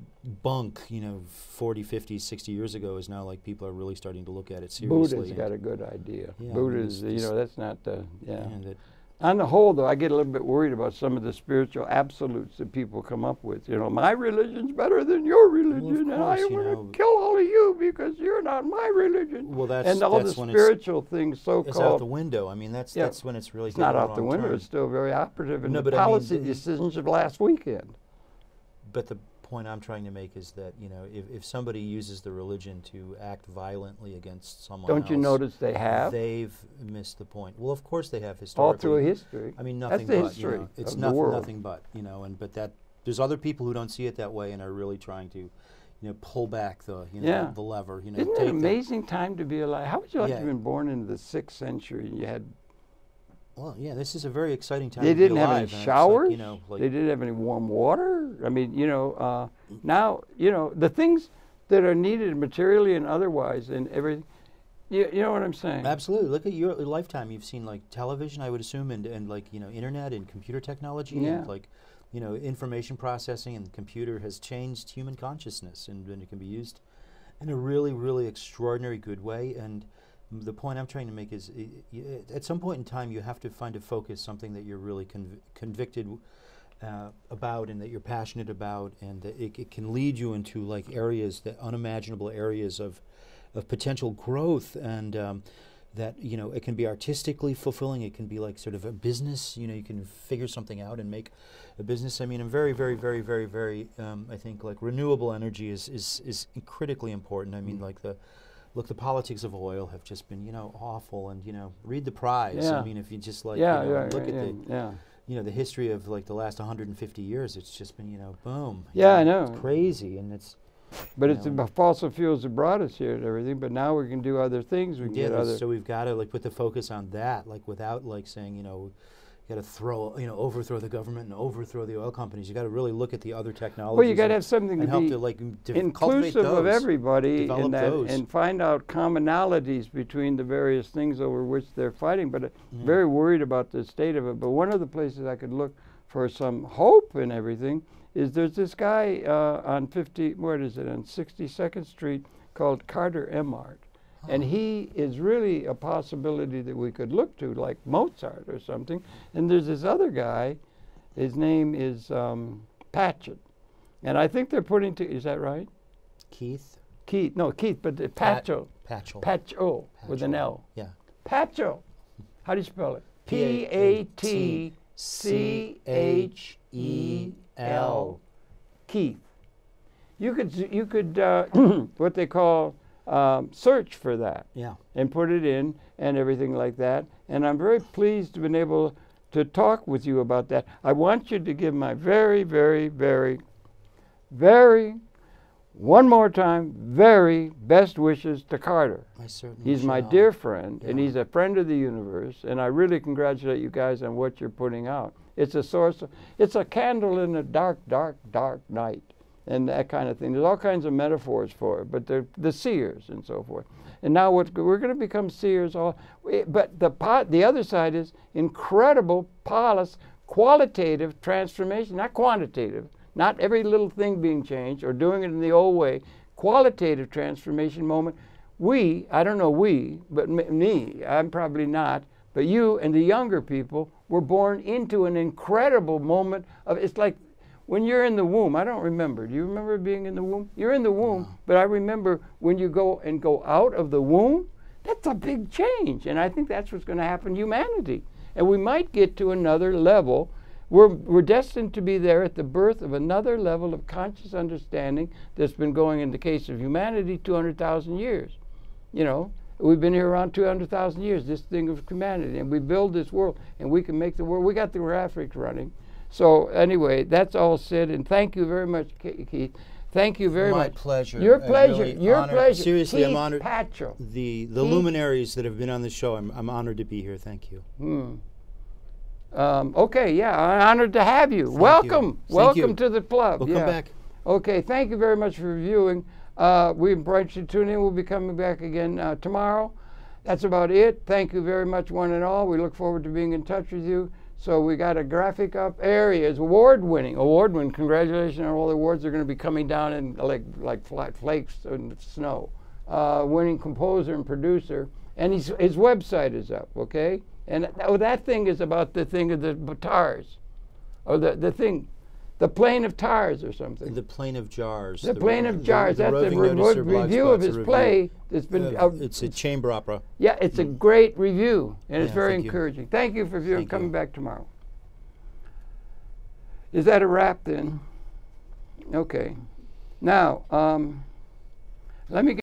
B: bunk, you know, forty, fifty, sixty years ago is now like people are really starting to look at it seriously.
A: Buddha's
B: and-
A: got a good idea.
B: Yeah, I mean,
A: Buddha's,
B: it's
A: you
B: just-
A: know, that's not the, yeah.
B: and that
A: On the whole, though, I get a little bit worried about some of the spiritual absolutes that people come up with. You know, my religion's better than your religion, and I
B: course, you
A: want
B: know.
A: to kill all of you because you're not my religion.
B: Well, that's
A: and all
B: that's
A: the
B: when
A: spiritual things,
B: it's, it's out
A: so-called,
B: the window. I mean, that's
A: Yeah.
B: that's when it's really
A: it's not
B: taken a
A: out the
B: wrong
A: window.
B: turn.
A: It's still very operative in
B: No,
A: the
B: but I mean,
A: policy
B: the-
A: decisions of last weekend.
B: But the point I'm trying to make is that you know, if, if somebody uses the religion to act violently against someone
A: Don't
B: else,
A: you notice they have?
B: they've missed the point. Well, of course they have
A: All
B: historically.
A: through history.
B: I mean,
A: That's
B: nothing
A: the
B: but
A: history
B: you know, it's
A: of the
B: nothing,
A: world.
B: nothing but you know, and but that there's other people who don't see it that way and are really trying to, you know, pull back the you know
A: Yeah.
B: the lever. You know,
A: Isn't it
B: take
A: an
B: the-
A: amazing time to be alive? How would you like
B: Yeah.
A: to have been born into the sixth century and you had
B: Well, yeah, this is a very exciting time.
A: They
B: to be
A: didn't have any
B: alive, and it's like,
A: showers.
B: you know, like
A: they didn't have any warm water. I mean, you know, uh, now you know the things that are needed materially and otherwise, and everything. You, you know what I'm saying?
B: absolutely. Look at your lifetime. You've seen like television, I would assume, and and like you know, internet and computer technology,
A: Yeah.
B: and like you know, information processing and computer has changed human consciousness, and, and it can be used in a really, really extraordinary good way. And the point I'm trying to make is, I, I, at some point in time, you have to find a focus, something that you're really conv- convicted uh, about, and that you're passionate about, and that it, it can lead you into like areas, that unimaginable areas of, of potential growth. And um, that, you know, it can be artistically fulfilling. It can be like sort of a business. You know, you can figure something out and make a business. I mean, I'm very, very, very, very, very. Um, I think like renewable energy is is is critically important. I mean,
A: Mm.
B: like the. Look, the politics of oil have just been, you know, awful, and you know, read the prize.
A: Yeah.
B: I mean, if you just like,
A: yeah,
B: you know,
A: yeah,
B: look
A: yeah,
B: at
A: yeah,
B: the,
A: yeah.
B: you know, the history of like the last one hundred fifty years, it's just been, you know, boom.
A: Yeah,
B: you
A: I know.
B: It's crazy, and it's.
A: But
B: you
A: it's
B: know,
A: the fossil fuels that brought us here and everything. But now we can do other things. We can
B: yeah,
A: get
B: there's-
A: other.
B: so we've got to like put the focus on that, like without like saying, you know, you got to throw, you know, overthrow the government and overthrow the oil companies. You got to really look at the other technologies.
A: Well, you got to
B: and-
A: have something
B: and
A: to
B: help
A: be
B: to like m- de- cultivate
A: inclusive of
B: those,
A: everybody in
B: develop
A: that,
B: those.
A: and find out commonalities between the various things over which they're fighting. But uh,
B: Mm.
A: very worried about the state of it. But one of the places I could look for some hope and everything is there's this guy uh, on fifty, what is it, on sixty-second Street called Carter Emmart. And he is really a possibility that we could look to, like Mozart or something. And there's this other guy, his name is um, Patchett. And I think they're putting to, is that right?
B: Keith
A: Keith, no, Keith, but the
B: Pat-
A: Patchell.
B: Patchell.
A: Patchell with an
B: Patchell.
A: L.
B: Yeah.
A: Patchell. How do you spell it? P
B: P
A: A
B: A
A: T
B: T
A: C H E L. Keith. You could, s- you could uh, what they call um, search for that
B: Yeah.
A: and put it in and everything like that. And I'm very pleased to have been able to talk with you about that. I want you to give my very, very, very, very, one more time, very best wishes to Carter.
B: I certainly.
A: He's my
B: shall.
A: dear friend, and
B: Yeah.
A: he's a friend of the universe, and I really congratulate you guys on what you're putting out. It's a source of, it's a candle in a dark, dark, dark night, and that kind of thing. There's all kinds of metaphors for it, but they're the seers and so forth. And now what, we're going to become seers all, eh, but the pot, the other side is incredible polis, qualitative transformation, not quantitative, not every little thing being changed or doing it in the old way, qualitative transformation moment. We, I don't know we, but m- me, I'm probably not, but you and the younger people were born into an incredible moment of, it's like when you're in the womb, I don't remember. Do you remember being in the womb? You're in the womb,
B: No.
A: but I remember when you go and go out of the womb, that's a big change. And I think that's what's going to happen to humanity. And we might get to another level. We're, we're destined to be there at the birth of another level of conscious understanding that's been going, in the case of humanity, two hundred thousand years. You know, we've been here around two hundred thousand years, this thing of humanity, and we build this world, and we can make the world. We got the graphics running. So anyway, that's all said, and thank you very much, Ke- Keith. Thank you very
B: My
A: much.
B: pleasure.
A: Your
B: I
A: pleasure.
B: really
A: Your
B: honor-
A: pleasure.
B: Seriously, I'm
A: Keith
B: honored.
A: Patchell.
B: The the
A: Keith-
B: luminaries that have been on the show, I'm I'm honored to be here. Thank you.
A: Hmm. Um, okay, yeah, I'm honored to have you.
B: Thank
A: welcome,
B: you. Thank
A: welcome
B: you.
A: to the club.
B: We'll
A: yeah.
B: come back.
A: Okay, thank you very much for viewing. Uh, we invite you to tune in. We'll be coming back again uh, tomorrow. That's about it. Thank you very much, one and all. We look forward to being in touch with you. So we got a graphic up. Areas award-winning, award-winning. Congratulations on all the awards. They're going to be coming down in like like flat flakes in the snow. Uh, winning composer and producer, and his his website is up. Okay, and oh, that thing is about the thing of the tars, or the the thing, the plane of tars or something.
B: The Plane of Jars.
A: The Plane
B: ro-
A: of Jars.
B: the
A: That's a
B: roving
A: re-
B: noticer
A: re-
B: blog
A: review of
B: spot's a
A: his
B: review.
A: play that's been.
B: Uh,
A: Uh,
B: it's a chamber opera.
A: yeah, it's a great review, and it's
B: Yeah,
A: very
B: thank you.
A: encouraging. Thank you for viewing.
B: Thank
A: Coming
B: you.
A: back tomorrow. Is that a wrap then? Okay. Now, um, let me get